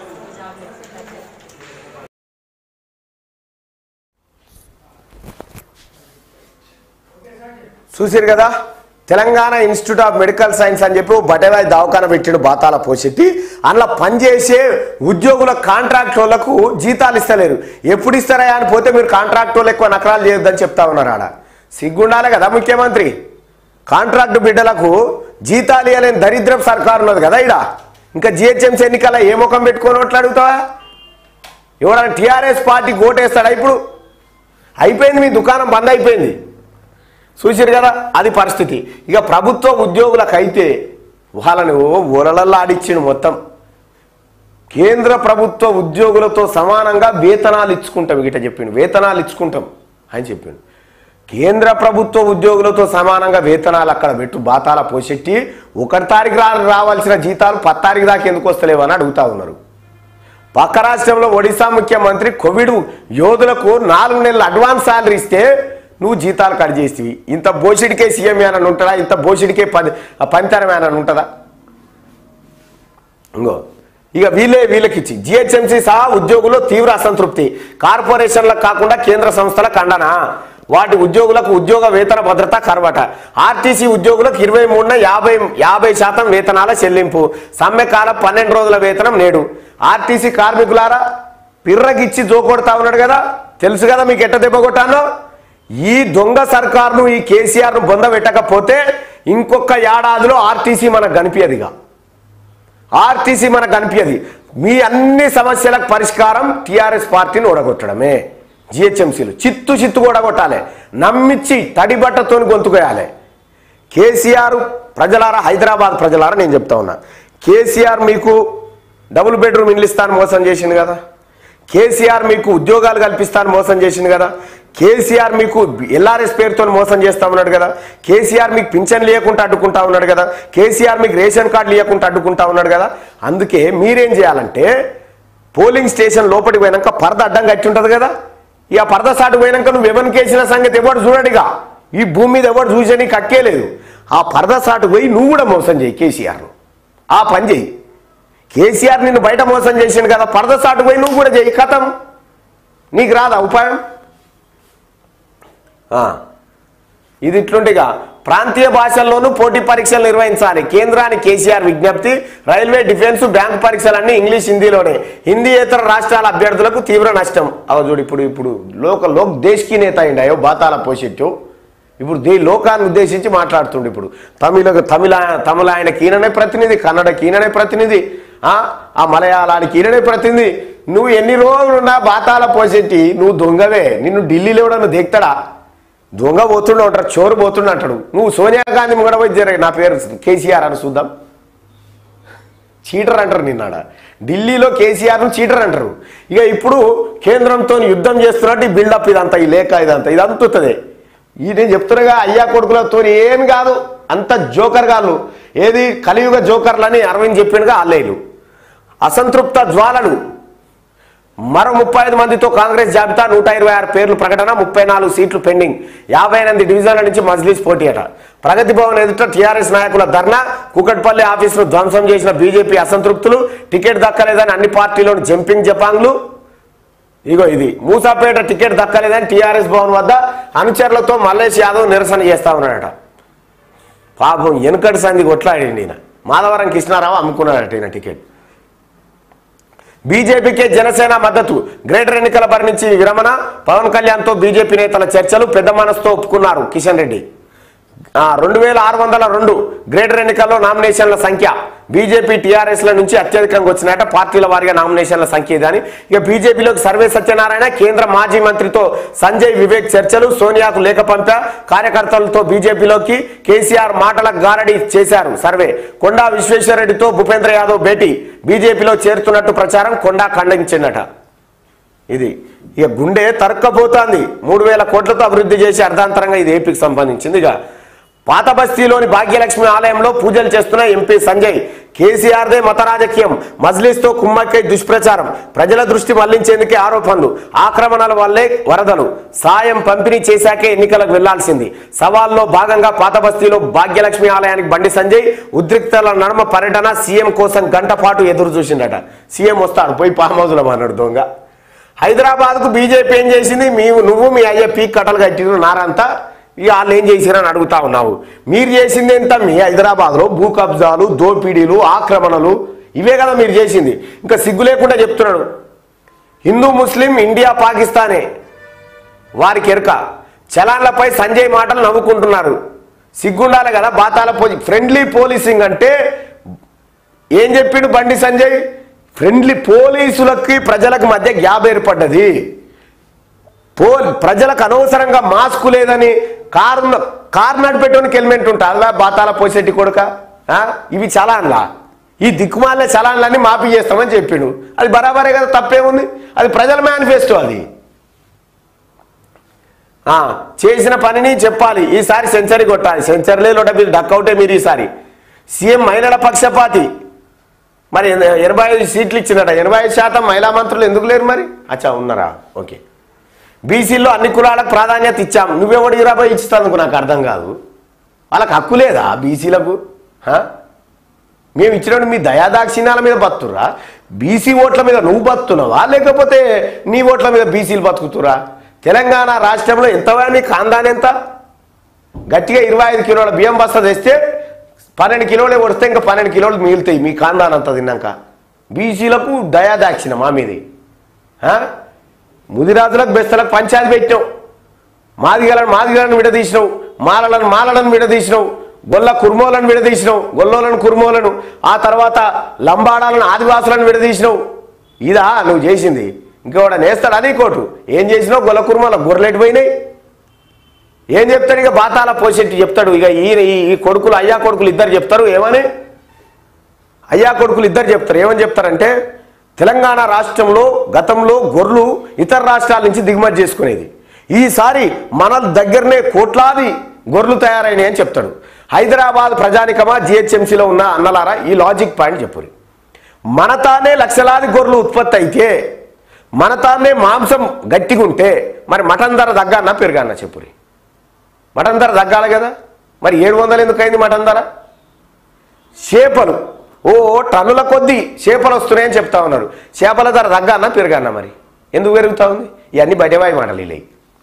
చూసారు కదా, Telangana institute of medical science అని చెప్పి బటేవాయి దవాఖాన పెట్టాడు బాతాల పోషెట్టి. అందులో పనిచేసే ఉద్యోగుల కాంట్రాక్ట్ వాళ్ళకు జీతాలు ఇస్తలేరు. ఎప్పుడు ఇస్తారా అని పోతే మీరు కాంట్రాక్ట్ వాళ్ళు ఎక్కువ నకరాలు చేయొద్దని చెప్తా ఉన్నారు. ఆడ సిగ్గుండాలే కదా ముఖ్యమంత్రి. కాంట్రాక్ట్ బిడ్డలకు జీతాలు ఇవ్వలేని దరిద్రం సర్కారు ఉన్నది కదా ఈడ. ఇంకా జిహెచ్ఎంసీ ఎన్నికల ఏ ముఖం పెట్టుకొని ఓట్లు అడుగుతావా? ఎవరైనా టీఆర్ఎస్ పార్టీ ఓటేస్తాడా? ఇప్పుడు అయిపోయింది, మీ దుకాణం బంద్ అయిపోయింది. చూసారు కదా, అది పరిస్థితి. ఇక ప్రభుత్వ ఉద్యోగులకైతే వాళ్ళని ఓలలల్లో ఆడిచ్చిండు మొత్తం. కేంద్ర ప్రభుత్వ ఉద్యోగులతో సమానంగా వేతనాలు ఇచ్చుకుంటాం గిట్ట చెప్పిండు, వేతనాలు ఇచ్చుకుంటాం అని చెప్పిండు. కేంద్ర ప్రభుత్వ ఉద్యోగులతో సమానంగా వేతనాలు అక్కడ పెట్టు బాతాల పోషెట్టి 1 తారీఖు రావాల్సిన జీతాలు 10 తారీఖు దాకా ఎందుకు వస్తలేవని అడుగుతా ఉన్నారు. పక్క రాష్ట్రంలో ఒడిశా ముఖ్యమంత్రి కోవిడ్ యోధులకు 4 నెలలు అడ్వాన్స్ శాలరీ ఇస్తే నువ్వు జీతాలు కట్ చేసివి. ఇంత బోషిడికే సీఎం ఏనని ఉంటుందా? ఇంత బోషిడికే పంతరం ఏనని ఉంటుందా? ఇంకో ఇక వీళ్ళకిచ్చి జిహెచ్ఎంసీ సహా ఉద్యోగులు తీవ్ర అసంతృప్తి. కార్పొరేషన్లకు కాకుండా కేంద్ర సంస్థల ఖండన. వాటి ఉద్యోగులకు ఉద్యోగ వేతన భద్రత కరవట. ఆర్టీసీ ఉద్యోగులకు 23% వేతనాల చెల్లింపు. సమ్మెకాల 12 రోజుల వేతనం నేడు. ఆర్టీసీ కార్మికులారా పిర్రగిచ్చి జోకొడతా ఉన్నాడు కదా, తెలుసు కదా మీకు ఎట్ట దెబ్బ కొట్టానో. ఈ దొంగ సర్కారును ఈ కేసీఆర్ను బొంద పెట్టకపోతే ఇంకొక ఏడాదిలో ఆర్టీసీ మనకు కనిపించదుగా. ఆర్టీసీ మనకు కనిపించదు. మీ అన్ని సమస్యలకు పరిష్కారం టీఆర్ఎస్ పార్టీని ఓడగొట్టడమే. జిహెచ్ఎంసీలు చిత్తు ఓడగొట్టాలి, నమ్మిచ్చి తడిబట్టతో గొంతుకోయాలి. కేసీఆర్ ప్రజలారా, హైదరాబాద్ ప్రజలారా నేను చెప్తా ఉన్నా, కేసీఆర్ మీకు డబుల్ బెడ్రూమ్ ఇల్లు ఇస్తాను మోసం చేసింది కదా, కేసీఆర్ మీకు ఉద్యోగాలు కల్పిస్తాను మోసం చేసింది కదా, కేసీఆర్ మీకు ఎల్ఆర్ఎస్ పేరుతో మోసం చేస్తా ఉన్నాడు కదా, కేసీఆర్ మీకు పింఛన్ లేకుండా అడ్డుకుంటా ఉన్నాడు కదా, కేసీఆర్ మీకు రేషన్ కార్డు లేకుండా అడ్డుకుంటా ఉన్నాడు కదా. అందుకే మీరేం చేయాలంటే పోలింగ్ స్టేషన్ లోపలికి పోయినాక పరద అడ్డం కట్టి ఉంటుంది కదా, ఇక పరద సాటు పోయినాక నువ్వు ఎవరికి వేసిన సంగతి ఎవరు చూడడిగా. ఈ భూమి మీద ఎవరు చూసని కక్కేలేదు. ఆ పరద సాటు పోయి నువ్వు కూడా మోసం చేయి కేసీఆర్. ఆ పని చేయి. కేసీఆర్ నిన్ను బయట మోసం చేసిండు కదా, పరద సాటు పోయి నువ్వు కూడా చేయి. కథం నీకు రాదా ఉపాయం? ఇది ఇట్లుంటిగా ప్రాంతీయ భాషల్లోనూ పోటీ పరీక్షలు నిర్వహించాలి. కేంద్రానికి కేసీఆర్ విజ్ఞప్తి. రైల్వే, డిఫెన్స్, బ్యాంకు పరీక్షలన్నీ ఇంగ్లీష్, హిందీలోనే. హిందీయేతర రాష్ట్రాల అభ్యర్థులకు తీవ్ర నష్టం. చూడు ఇప్పుడు లోక్ దేశ్కి నేత అయింది అయ్యో బాతాల పోషెట్టు. ఇప్పుడు లోకాన్ని ఉద్దేశించి మాట్లాడుతుండే. ఇప్పుడు తమిళ ఆయనకి ఈయననే ప్రతినిధి, కన్నడకి ఈయననే ప్రతినిధి, ఆ మలయాళానికి ఈయననే ప్రతినిధి. నువ్వు ఎన్ని రోజులున్నా బాతాల పోషెట్టి నువ్వు దొంగవే. నిన్ను ఢిల్లీలో ఎవడన్నా దిగుతాడా? దొంగ పోతుండే ఉంటారు, చోరు పోతుండే అంటాడు. నువ్వు సోనియా గాంధీ ముంగడ పోయి జరగ నా పేరు కేసీఆర్ అని చూద్దాం. చీటర్ అంటారు నిన్నాడ. ఢిల్లీలో కేసీఆర్ను చీటర్ అంటారు. ఇక ఇప్పుడు కేంద్రంతో యుద్ధం చేస్తున్నట్టు ఈ బిల్డప్ ఇదంతా, ఈ లేఖ ఇదంతా ఇదంతుతుంది. నేను చెప్తున్నాగా అయ్యా కొడుకులతో ఏం కాదు, అంత జోకర్ గాళ్ళు. ఏది కలియుగ జోకర్లని అరవింద్ చెప్పినగా అల్లేలు. అసంతృప్త జ్వాలలు. మరో 35 మందితో కాంగ్రెస్ జాబితా. 126 పేర్లు ప్రకటన. 34 సీట్లు పెండింగ్. 58 డివిజన్ల నుంచి మజ్లీస్ పోటీ అట. ప్రగతి భవన్ ఎదుట టీఆర్ఎస్ నాయకుల ధర్నా. కూకట్పల్లి ఆఫీసును ధ్వంసం చేసిన బీజేపీ అసంతృప్తులు. టికెట్ దక్కలేదని అన్ని పార్టీలోని జంపింగ్ జపాంగ్లు. ఇగో ఇది మూసాపేట టికెట్ దక్కలేదని టీఆర్ఎస్ భవన్ వద్ద అనుచరులతో మల్లేష్ యాదవ్ నిరసన చేస్తా ఉన్నాడట. పాపం వెనుకటి సంధి కొట్లాడిండి ఈయన. మాధవరం కృష్ణారావు అమ్ముకున్నాడట ఈయన టికెట్. బీజేపీకే జనసేన మద్దతు. గ్రేటర్ ఎన్నికల బరి నుంచి విరమణ. పవన్ కళ్యాణ్తో బీజేపీ నేతల చర్చలు. పెద్ద మనసుతో ఒప్పుకున్నారు కిషన్ రెడ్డి. 2602 గ్రేటర్ ఎన్నికల్లో నామినేషన్ల సంఖ్య. బీజేపీ టీఆర్ఎస్ల నుంచి అత్యధికంగా వచ్చినట్ట. పార్టీల వారిగా నామినేషన్ల సంఖ్య ఇదని. ఇక బీజేపీలోకి సర్వే సత్యనారాయణ. కేంద్ర మాజీ మంత్రితో సంజయ్ వివేక్ చర్చలు. సోనియాకు లేఖ పంపా. కార్యకర్తలతో బీజేపీలోకి. కేసీఆర్ మాటలకు గారడీ చేశారు సర్వే. కొండా విశ్వేశ్వరరెడ్డితో భూపేంద్ర యాదవ్ భేటీ. బీజేపీలో చేరుతున్నట్టు ప్రచారం. కొండా ఖండించిందట. ఇది ఇక గుండె తరక్కపోతుంది. 3000 కోట్లతో అభివృద్ధి చేసి అర్ధాంతరంగా ఇది ఏపీకి సంబంధించింది. ఇక పాత బస్తీలోని భాగ్యలక్ష్మి ఆలయంలో పూజలు చేస్తున్న ఎంపీ సంజయ్. కేసీఆర్దే మత రాజకీయం. మజ్లీస్తో కుమ్మక్కై దుష్ప్రచారం. ప్రజల దృష్టి మళ్లించేందుకే ఆరోపణలు. ఆక్రమణల వల్లే వరదలు. సాయం పంపిణీ చేశాకే ఎన్నికలకు వెళ్లాల్సింది. సవాల్లో భాగంగా పాత బస్తీలో భాగ్యలక్ష్మి ఆలయానికి బండి సంజయ్. ఉద్రిక్తల నడుమ పర్యటన. సీఎం కోసం గంట పాటు ఎదురు చూసిండట. సీఎం వస్తాడు పోయి ఫామ్ హౌస్లో అన్నాడు దొంగ. హైదరాబాద్కు బీజేపీ ఏం చేసింది? నువ్వు మీ అయ్యే పీక్ కట్టలు కట్టిరు నారంతా. ఇక వాళ్ళు ఏం చేసిరని అడుగుతా ఉన్నావు. మీరు చేసింది ఎంత? మీ హైదరాబాద్లో భూ కబ్జాలు, దోపిడీలు, ఆక్రమణలు ఇవే కదా మీరు చేసింది. ఇంకా సిగ్గు లేకుండా చెప్తున్నాడు. హిందూ ముస్లిం ఇండియా పాకిస్తానే వారికి ఎరక. చలాన్లపై సంజయ్ మాటలు నవ్వుకుంటున్నారు. సిగ్గుండాలి కదా. బాతాల ఫ్రెండ్లీ పోలీసింగ్ అంటే ఏం చెప్పిండు బండి సంజయ్? ఫ్రెండ్లీ పోలీసులకి ప్రజలకు మధ్య గ్యాప్ ఏర్పడ్డది. ప్రజలకు అనవసరంగా మాస్క్ లేదని కారు నడిపెట్టడానికి హెల్మెట్ ఉంటా బాతాల పోసేటి కొడుక. ఇవి చలాన్లా, ఈ దిక్కుమాలే చలాన్లన్నీ మాఫీ చేస్తామని చెప్పిండు. అది బరాబరే కదా, తప్పేముంది? అది ప్రజల మేనిఫెస్టో. అది చేసిన పనిని చెప్పాలి. ఈసారి సెంచరీ కొట్టాలి. సెంచరీలే లోట మీరు డక్అవుటే. మీరు ఈసారి సీఎం మహిళల పక్షపాతి. మరి 85 సీట్లు ఇచ్చినట, 85% మహిళా మంత్రులు ఎందుకు లేరు మరి? అచ్చా ఉన్నారా? ఓకే. బీసీల్లో అన్ని కులాలకు ప్రాధాన్యత ఇచ్చాం. నువ్వెవడు 20 ఇస్తానుకు నాకు అర్థం కాదు. వాళ్ళకి హక్కు లేదా బీసీలకు? మేము ఇచ్చినప్పుడు మీ దయాదాక్షిణ్యాల మీద బతుకురా? బీసీ ఓట్ల మీద నువ్వు బతుకుతున్నావా, లేకపోతే నీ ఓట్ల మీద బీసీలు బతుకుతురా? తెలంగాణ రాష్ట్రంలో ఎంత నీ కాందాన్ ఎంత? గట్టిగా 25 కిలోల బియ్యం బస్తా తెస్తే 12 కిలోలే వస్తే ఇంకా 12 కిలోలు మిగులుతాయి మీ కాందాన్ అంతా తిన్నాక. బీసీలకు దయాదాక్షిణ మా మీది. ముదిరాజులకు బెస్తలకు పంచాయతీ పెట్టినావు. మాదిగలను విడదీసినావు, మాలలను విడదీసినావు, గొల్ల కుర్మోలను విడదీసినావు, గొల్లోలను కుర్మోలను, ఆ తర్వాత లంబాడాలను ఆదివాసులను విడదీసినావు. ఇదా నువ్వు చేసింది? ఇంకోడ నేస్తాడు అది కోటు. ఏం చేసినావు? గొల్ల కుర్మోల గొర్రెలెటు పోయినాయి? ఏం చెప్తాడు? ఇక బాతాల పోసేట్టు చెప్తాడు. ఇక ఈ కొడుకులు, అయ్యా కొడుకులు ఇద్దరు చెప్తారు. ఏమని? అయ్యా కొడుకులు ఇద్దరు చెప్తారు. ఏమని చెప్తారంటే, తెలంగాణ రాష్ట్రంలో గతంలో గొర్రెలు ఇతర రాష్ట్రాల నుంచి దిగుమతి చేసుకునేది. ఈసారి మన దగ్గరనే కోట్లాది గొర్రెలు తయారైనాయి అని చెప్తాడు. హైదరాబాద్ ప్రజానికమా, జిహెచ్ఎంసీలో ఉన్న అన్నలారా, ఈ లాజిక్ పాయింట్ చెప్పురి. మన తానే లక్షలాది గొర్రెలు ఉత్పత్తి అయితే, మన తానే మాంసం గట్టిగా ఉంటే, మరి మటన్ ధర తగ్గన్న పెరుగన్న చెప్పురి. మటన్ ధర తగ్గాలి కదా. మరి 700 ఎందుకు అయింది మటన్ ధర? చేపలు టన్నుల కొద్దీ చేపలు వస్తున్నాయని చెప్తా ఉన్నారు. చేపల ధర తగ్గన్న పెరుగన్న మరి ఎందుకు పెరుగుతా ఉంది? ఇవన్నీ బయటవాయి మాటలు ఇలా.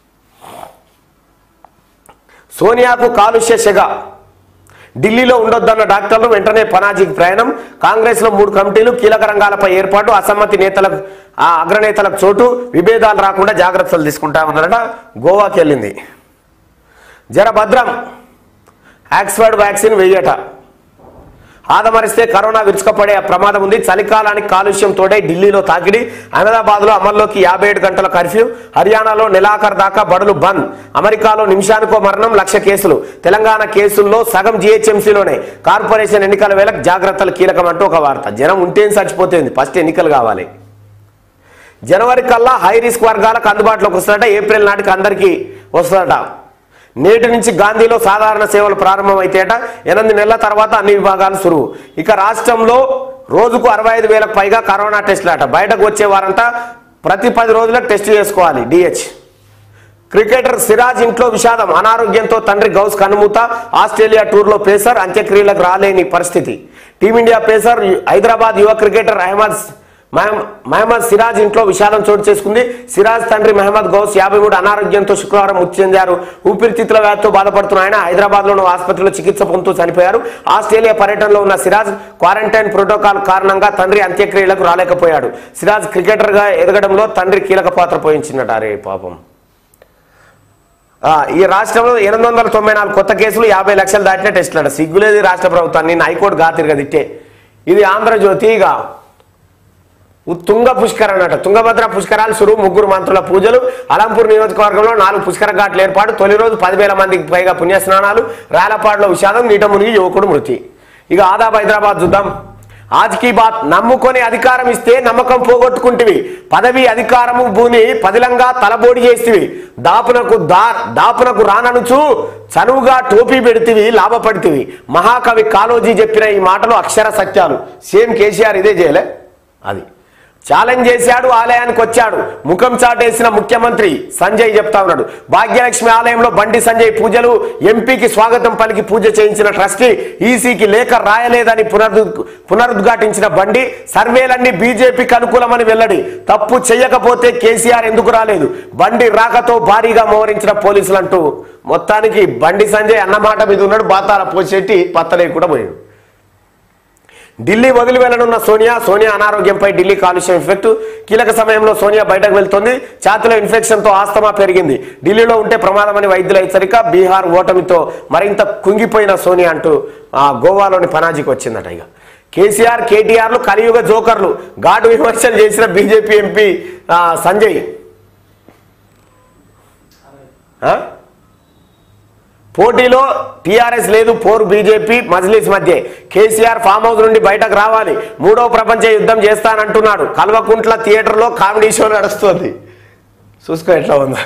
సోనియాకు కాలుష్య సెగ. ఢిల్లీలో ఉండొద్దన్న డాక్టర్లు వెంటనే పనాజీకి ప్రయాణం. కాంగ్రెస్లో 3 కమిటీలు, కీలక రంగాలపై ఏర్పాటు, అసమ్మతి నేతలకు అగ్రనేతలకు చోటు, విభేదాలు రాకుండా జాగ్రత్తలు తీసుకుంటా ఉన్నారట. గోవాకి వెళ్ళింది. జరభద్రం ఆక్స్ఫర్డ్ వ్యాక్సిన్ వెయ్యట. ఆదమరిస్తే కరోనా విరుచుకుపడే ప్రమాదం ఉంది. చలికాలానికి కాలుష్యం తోడై ఢిల్లీలో తాకిడి. అహ్మదాబాద్లో అమల్లోకి 57 గంటల కర్ఫ్యూ. హర్యానాలో నెలాఖరు దాకా బడులు బంద్. అమెరికాలో నిమిషానికో మరణం, 1,00,000 కేసులు. తెలంగాణ కేసుల్లో సగం జిహెచ్ఎంసీలోనే. కార్పొరేషన్ ఎన్నికల వేళకు జాగ్రత్తలు కీలకం అంటూ ఒక వార్త. జనం ఉంటేం చచ్చిపోతుంది, ఫస్ట్ ఎన్నికలు కావాలి. జనవరి కల్లా హై రిస్క్ వర్గాలకు అందుబాటులోకి వస్తుందట. ఏప్రిల్ నాటికి అందరికీ వస్తుందట. నేటి నుంచి గాంధీలో సాధారణ సేవలు ప్రారంభమైతేట. 8 నెలల తర్వాత అన్ని విభాగాలు సురువు. ఇక రాష్ట్రంలో రోజుకు 65,000కు పైగా కరోనా టెస్టులు అట. బయటకు వచ్చే వారంతా ప్రతి 10 రోజులకు టెస్ట్ చేసుకోవాలి. డిహెచ్. క్రికెటర్ సిరాజ్ ఇంట్లో విషాదం. అనారోగ్యంతో తండ్రి గౌస్ కన్నుమూత. ఆస్ట్రేలియా టూర్లో పేసర్ అంత్యక్రియలకు రాలేని పరిస్థితి. టీమిండియా పేసర్ హైదరాబాద్ యువ క్రికెటర్ మహమ్మద్ సిరాజ్ ఇంట్లో విషాదం చోటు చేసుకుంది. సిరాజ్ తండ్రి మహమ్మద్ గౌస్ 53 అనారోగ్యంతో శుక్రవారం మృతి చెందారు. ఊపిరితిత్తుల వ్యాధితో బాధపడుతున్న ఆయన హైదరాబాద్లోని ఆసుపత్రిలో చికిత్స పొందుతూ చనిపోయారు. ఆస్ట్రేలియా పర్యటనలో ఉన్న సిరాజ్ క్వారంటైన్ ప్రోటోకాల్ కారణంగా తండ్రి అంత్యక్రియలకు రాలేకపోయాడు. సిరాజ్ క్రికెటర్గా ఎదగడంలో తండ్రి కీలక పాత్ర పోషించినట్టు. అరే పాపం. ఈ రాష్ట్రంలో 894 కొత్త కేసులు, 50 లక్షలు దాటిన టెస్టులు అంట. సిగ్గులేదు రాష్ట్ర ప్రభుత్వాన్ని. నిన్న హైకోర్టు గాతిరిగా తిట్టే. ఇది ఆంధ్రజ్యోతిగా తుంగ పుష్కర అన్నట. తుంగభద్ర పుష్కరాలు సురువు. 3 మంత్రుల పూజలు. అలంపూర్ నియోజకవర్గంలో 4 పుష్కర ఘాట్ల ఏర్పాటు. తొలి రోజు 10,000 మందికి పైగా పుణ్యస్నానాలు. రాలపాడులో విషాదం. నీట మునిగి యువకుడు మృతి. ఇక ఆదాబ్ హైదరాబాద్ చూద్దాం. ఆజ్కి బాత్. నమ్ముకొని అధికారం ఇస్తే నమ్మకం పోగొట్టుకుంటివి. పదవి అధికారము భూని పదిలంగా తలబోడి చేస్తివి. దాపునకు రాననుచు చనువుగా టోపీ పెడితివి, లాభపడితివి. మహాకవి కాళోజీ చెప్పిన ఈ మాటలు అక్షర సత్యాలు. సేమ్ కేసీఆర్ ఇదే చేయలే. అది ఛాలెంజ్ చేశాడు. ఆలయానికి వచ్చాడు. ముఖం చాటేసిన ముఖ్యమంత్రి సంజయ్ చెప్తా ఉన్నాడు. భాగ్యలక్ష్మి ఆలయంలో బండి సంజయ్ పూజలు. ఎంపీకి స్వాగతం పలికి పూజ చేయించిన ట్రస్టీ ఈసీకి లేఖ రాయలేదని పునరుద్ఘాటించిన బండి. సర్వేలన్నీ బీజేపీకి అనుకూలమని వెల్లడి. తప్పు చెయ్యకపోతే కేసీఆర్ ఎందుకు రాలేదు? బండి రాకతో భారీగా మోహరించిన పోలీసులు అంటూ మొత్తానికి బండి సంజయ్ అన్నమాట మీద ఉన్నాడు. బాతాల పోసేటి పత్తలేకుండా పోయాడు. ఢిల్లీ వదిలి వెళ్లనున్న సోనియా అనారోగ్యంపై ఢిల్లీ కాలుష్యం ఎఫెక్ట్. కీలక సమయంలో సోనియా బయటకు వెళ్తోంది. ఛాతీలో ఇన్ఫెక్షన్తో ఆస్తమా పెరిగింది. ఢిల్లీలో ఉంటే ప్రమాదమని వైద్యుల హెచ్చరిక. బీహార్ ఓటమితో మరింత కుంగిపోయిన సోనియా అంటూ గోవాలోని పనాజీకి వచ్చిందట. ఇక కేసీఆర్ కేటీఆర్లు కలియుగ జోకర్లు. ఘాటు విమర్శలు చేసిన బీజేపీ ఎంపీ సంజయ్. పోటీలో టీఆర్ఎస్ లేదు, పోరు బీజేపీ మజ్లిస్ మధ్య. కేసీఆర్ ఫామ్ హౌస్ నుండి బయటకు రావాలి, మూడవ ప్రపంచ యుద్ధం చేస్తానంటున్నాడు. కల్వకుంట్ల థియేటర్లో కామెడీ షో నడుస్తుంది. చూసుకో ఎట్లా ఉందా.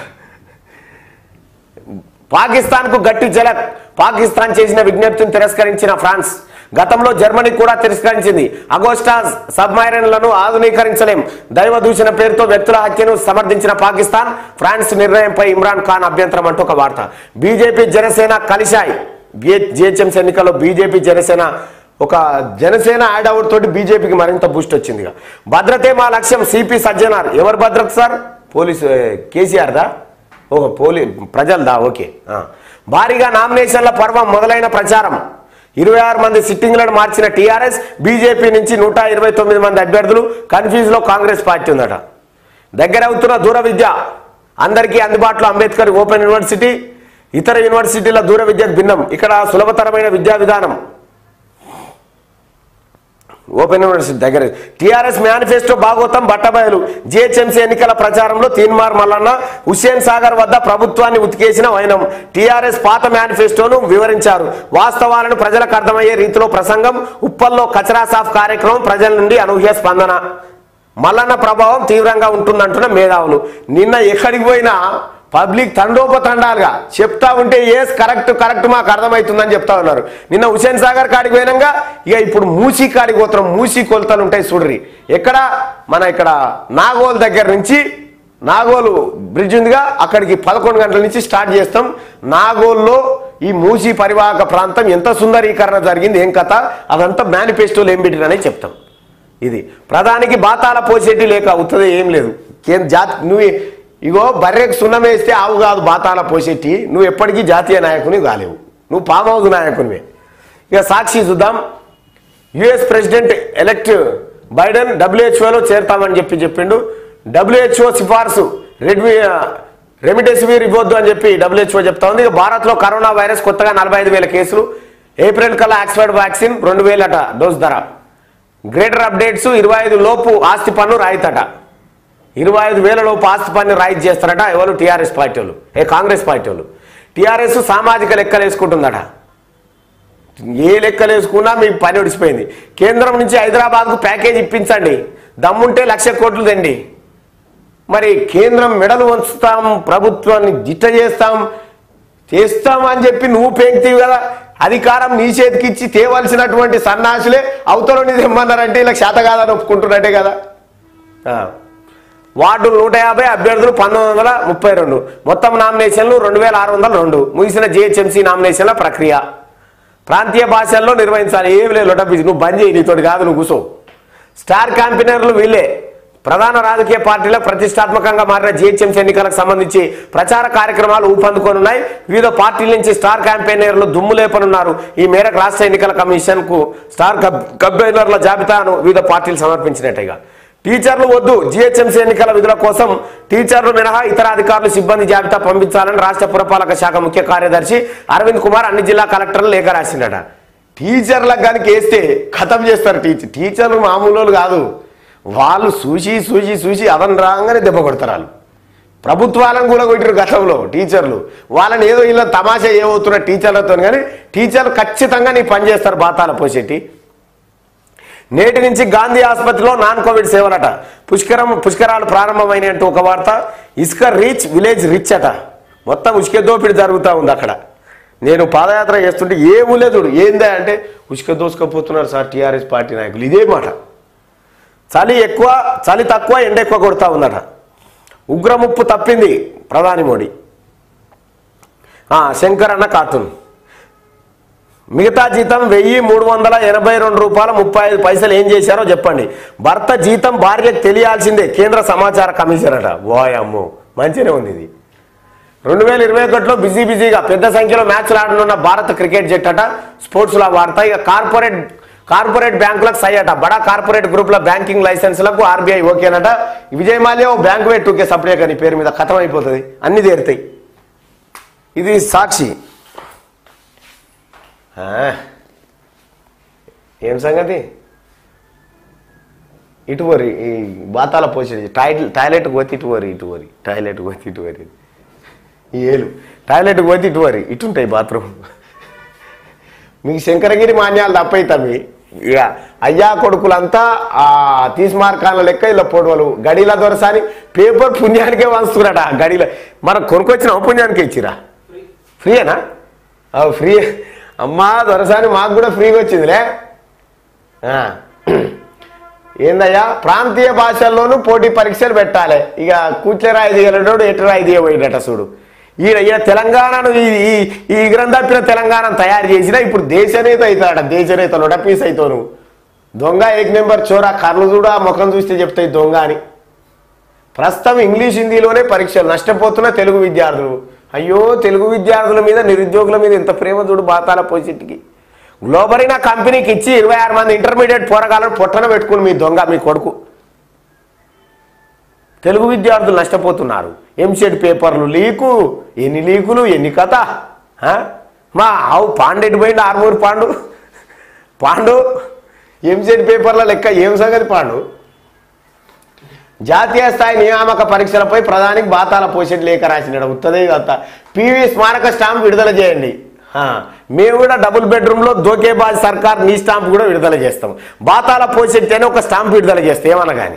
పాకిస్తాన్కు గట్టి జలక్. పాకిస్తాన్ చేసిన విజ్ఞప్తిని తిరస్కరించిన ఫ్రాన్స్. గతంలో జర్మనీ కూడా తిరస్కరించింది. అగోస్టా సబ్మెరైన్లను ఆధునీకరించలేం, దైవ దూషణ పేరుతో వ్యక్తుల హత్యను సమర్థించిన పాకిస్తాన్ ఫ్రాన్స్ నిర్ణయంపై ఇమ్రాన్ ఖాన్ అభ్యంతరం అంటూ ఒక వార్త. బీజేపీ జనసేన కలిశాయి. జిహెచ్ఎంసీ ఎన్నికల్లో బీజేపీ జనసేన యాడ్ అవుట్ తోటి బీజేపీకి మరింత బూస్ట్ వచ్చింది. భద్రతే మా లక్ష్యం సిపి సజ్జనార్. ఎవరు భద్రత సార్? పోలీసు కేసీఆర్ దా? ప్రజలదా? ఓకే. భారీగా నామినేషన్ల పర్వం మొదలైన ప్రచారం. 26 మంది సిట్టింగ్లను మార్చిన టీఆర్ఎస్. బీజేపీ నుంచి 129 మంది అభ్యర్థులు. కన్ఫ్యూజ్ లో కాంగ్రెస్ పార్టీ ఉందట. దగ్గరవుతున్న దూర విద్య. అందరికీ అందుబాటులో అంబేద్కర్ ఓపెన్ యూనివర్సిటీ. ఇతర యూనివర్సిటీల దూర విద్యకు భిన్నం. ఇక్కడ సులభతరమైన విద్యా విధానం. ఓపెన్ యూనివర్సిటీ దగ్గర. టీఆర్ఎస్ మేనిఫెస్టో భాగోతం బట్టబయలు. జిహెచ్ఎంసీ ఎన్నికల ప్రచారంలో తీన్మార్ మల్లన్న హుస్సేన్ సాగర్ వద్ద ప్రభుత్వాన్ని ఉతికేసిన వైనం. టీఆర్ఎస్ పాత మేనిఫెస్టోను వివరించారు. వాస్తవాలను ప్రజలకు అర్థమయ్యే రీతిలో ప్రసంగం. ఉప్పల్లో కచరా సాఫ్ కార్యక్రమం. ప్రజల నుండి అనూహ్య స్పందన. మల్లన్న ప్రభావం తీవ్రంగా ఉంటుందంటున్న మేధావులు. నిన్న ఎక్కడికి పోయినా పబ్లిక్ తండోపతండాలుగా చెప్తా ఉంటే కరెక్ట్ మాకు అర్థమవుతుందని చెప్తా ఉన్నారు. నిన్న హుస్సేన్ సాగర్ కాడికి పోయినాక ఇప్పుడు మూసీ కాడికి పోతున్నాం. మూసీ కొలతలు ఉంటాయి చూడ్రి. ఇక్కడ నాగోల్ దగ్గర నుంచి నాగోలు బ్రిడ్జ్ ఉందిగా, అక్కడికి 11 గంటల నుంచి స్టార్ట్ చేస్తాం. నాగోల్లో ఈ మూసీ పరివాహక ప్రాంతం ఎంత సుందరీకరణ జరిగింది, ఏం కథ, అదంతా మేనిఫెస్టోలు ఏం పెట్టిననే చెప్తాం. ఇది ప్రధానికి బాతాల పోసేటి లేక అవుతుంది, ఏం లేదు. నువ్వు బర్రెకు సున్నం వేస్తే ఆవు కాదు బాతాల పోసేటి. నువ్వు ఎప్పటికీ జాతీయ నాయకుని కాలేవు, నువ్వు ఫామ్ హౌస్ నాయకునివే. ఇక సాక్షి చూద్దాం. యుఎస్ ప్రెసిడెంట్ ఎలెక్ట్ బైడెన్ WHOలో చేరుతామని చెప్పిండు. WHO సిఫార్సు రెమిడెసివిర్ ఇవ్వద్దు అని చెప్పి WHO చెప్తా ఉంది. ఇక భారత్లో కరోనా వైరస్ కొత్తగా 45,000 కేసులు. ఏప్రిల్ కల్లా ఆక్స్ఫర్డ్ వ్యాక్సిన్ 2,000 డోస్ ధర. Greater updates. 25 లోపు ఆస్తి పన్ను రాయితట. 25,000 లోపు ఆస్తి పన్ను రాయితీ చేస్తారట. ఎవరు? టీఆర్ఎస్ పార్టీ వాళ్ళు, కాంగ్రెస్ పార్టీ వాళ్ళు. టీఆర్ఎస్ సామాజిక లెక్కలు వేసుకుంటుందట. ఏ లెక్కలు వేసుకున్నా మీ పని ఒడిసిపోయింది. కేంద్రం నుంచి హైదరాబాద్కు ప్యాకేజ్ ఇప్పించండి, దమ్ముంటే 1,00,000 కోట్లు తెండి. మరి కేంద్రం మెడలు వంచుతాం, ప్రభుత్వాన్ని జిట్ట చేస్తాం అని చెప్పి నువ్వు పెంకుతీవి కదా. అధికారం నీ చేతికి ఇచ్చి తేవలసినటువంటి సన్నాసులే అవతలని తెమ్మన్నారంటే ఇలా శాత కాదని ఒప్పుకుంటున్నట్టే కదా. వార్డులు 150, అభ్యర్థులు 1932. మొత్తం నామినేషన్లు 2,602. ముగిసిన జిహెచ్ఎంసీ నామినేషన్ల ప్రక్రియ. ప్రాంతీయ భాషల్లో నిర్వహించాలి. ఏమి లేదు లొటబిజీ. నువ్వు బంద్ చేయి, నీతోటి కాదు, నువ్వు కూర్చో. స్టార్ క్యాంపెయినర్లు వీళ్ళే. ప్రధాన రాజకీయ పార్టీలకు ప్రతిష్టాత్మకంగా మారిన జిహెచ్ఎంసీ ఎన్నికలకు సంబంధించి ప్రచార కార్యక్రమాలు ఊపందుకోనున్నాయి. వివిధ పార్టీల నుంచి స్టార్ క్యాంపెయినర్లు దుమ్ము లేపనున్నారు. ఈ మేరకు రాష్ట్ర ఎన్నికల కమిషన్ కు స్టార్ క్యాంపెయినర్ల జాబితాను వివిధ పార్టీలు సమర్పించినట్టుగా. టీచర్లు వద్దు, జిహెచ్ఎంసీ ఎన్నికల విధుల కోసం టీచర్లు మినహా ఇతర అధికారులు సిబ్బంది జాబితా పంపించాలని రాష్ట్ర పురపాలక శాఖ ముఖ్య కార్యదర్శి అరవింద్ కుమార్ అన్ని జిల్లా కలెక్టర్లు లేఖ రాసిండట. టీచర్లకు కానీ వేస్తే ఖతం చేస్తారు. టీచర్లు మామూలు కాదు, వాళ్ళు చూసి అదను రాగానే దెబ్బ కొడతారు. వాళ్ళు ప్రభుత్వాలను కూడా కొట్టారు గతంలో టీచర్లు. వాళ్ళని ఏదో ఇలా తమాషా ఏమవుతున్న టీచర్లతో, కానీ టీచర్లు ఖచ్చితంగా నీ పని చేస్తారు బాతాల పోసేటి. నేటి నుంచి గాంధీ ఆసుపత్రిలో నాన్ కోవిడ్ సేవలట. పుష్కరాలు ప్రారంభమైనట్టు ఒక వార్త. ఇసుక రీచ్, విలేజ్ రిచ్ అట. మొత్తం ఉసుక దోపిడి జరుగుతూ ఉంది అక్కడ. నేను పాదయాత్ర చేస్తుంటే ఏ ఊలేదు ఏందా అంటే ఉసుక దోసుకపోతున్నారు సార్ టీఆర్ఎస్ పార్టీ నాయకులు. ఇదే మాట. చలి తక్కువ, ఎండ ఎక్కువ కొడతా ఉందట. ఉగ్రముప్పు తప్పింది ప్రధాని మోడీ. శంకర్ అన్న కార్టూన్. మిగతా జీతం 1,382 రూపాయల 35 పైసలు ఏం చేశారో చెప్పండి. భర్త జీతం భార్యకు తెలియాల్సిందే, కేంద్ర సమాచార కమిషన్ అట. వాయమ్మో, మంచిగానే ఉంది ఇది. 2021లో బిజీగా పెద్ద సంఖ్యలో మ్యాచ్లు ఆడనున్న భారత క్రికెట్ జట్టు అట. స్పోర్ట్స్ లా వార్త. ఇక కార్పొరేట్ బ్యాంకులకు సై అట. బడా కార్పొరేట్ గ్రూప్ల బ్యాంకింగ్ లైసెన్స్లకు RBI ఓకేనట. విజయ్ మాల్యా బ్యాంకు పెట్టుకే సప్లై కానీ పేరు మీద ఖతం అయిపోతుంది, అన్ని తీరుతాయి. ఇది సాక్షి. ఏం సంగతి? ఇటువరి ఈ బాతాల పోసేది టాయిలెట్ పోతే ఇటువరి టాయిలెట్ పోతే ఇటువరి. ఈ ఏలు టాయిలెట్కి పోతే ఇటు వరి ఇటుంటాయి బాత్రూమ్. మీకు శంకరగిరి మాన్యాలు తప్పైతవి ఇక అయ్యా కొడుకులంతా ఆ తీస్మార్కాల లెక్క ఇలా పొడవలు గడిల దొరసాని పేపర్ పుణ్యానికే వంచుతున్నట. గడిల మనం కొనుక్కొచ్చిన పుణ్యానికే ఇచ్చిరా? ఫ్రీయేనా? ఫ్రీ అమ్మా దొరసాని మాకు కూడా ఫ్రీగా వచ్చిందిలే. ఏందయ్యా ప్రాంతీయ భాషల్లోనూ పోటీ పరీక్షలు పెట్టాలి. ఇక కూట్లే రాయి దిగలడు ఎటు రాయి దిగబోయినట చూడు. ఈయన తెలంగాణను ఈ గ్రంథప్పిన తెలంగాణను తయారు చేసినా ఇప్పుడు దేశనేత అవుతాడ. దేశనేత లొడపీస్ అవుతావు నువ్వు. దొంగ ఏక్ నెంబర్ చోరా కర్లు చూడ ముఖం చూస్తే చెప్తాయి దొంగ అని. ప్రస్తుతం ఇంగ్లీష్ హిందీలోనే పరీక్షలు. నష్టపోతున్న తెలుగు విద్యార్థులు. అయ్యో తెలుగు విద్యార్థుల మీద నిరుద్యోగుల మీద ఎంత ప్రేమ చూడు బాతాల పోసిట్కి. గ్లోబరీనా కంపెనీకి ఇచ్చి 26 మంది ఇంటర్మీడియట్ పోరగాలను పొట్టన పెట్టుకుని మీ దొంగ మీ కొడుకు. తెలుగు విద్యార్థులు నష్టపోతున్నారు. ఎంసెట్ పేపర్లు లీకు, ఎన్ని లీకులు ఎన్ని కథ. మా ఆవు పాండెట్ పోయింది ఆర్మూరు పాండు ఎంసెట్ పేపర్ల లెక్క ఏం సంగతి పాండు. జాతీయ స్థాయి నియామక పరీక్షలపై ప్రధానికి బాతాల పోషెట్ లేఖ రాసినాడు. ఉత్తదే కదా. పివి స్మారక స్టాంప్ విడుదల చేయండి. మేము కూడా డబుల్ బెడ్రూమ్లో దోకేబాజ్ సర్కార్ నీ స్టాంప్ కూడా విడుదల చేస్తాం. బాతాల పోషెట్ అని ఒక స్టాంప్ విడుదల చేస్తే ఏమన్నా కానీ.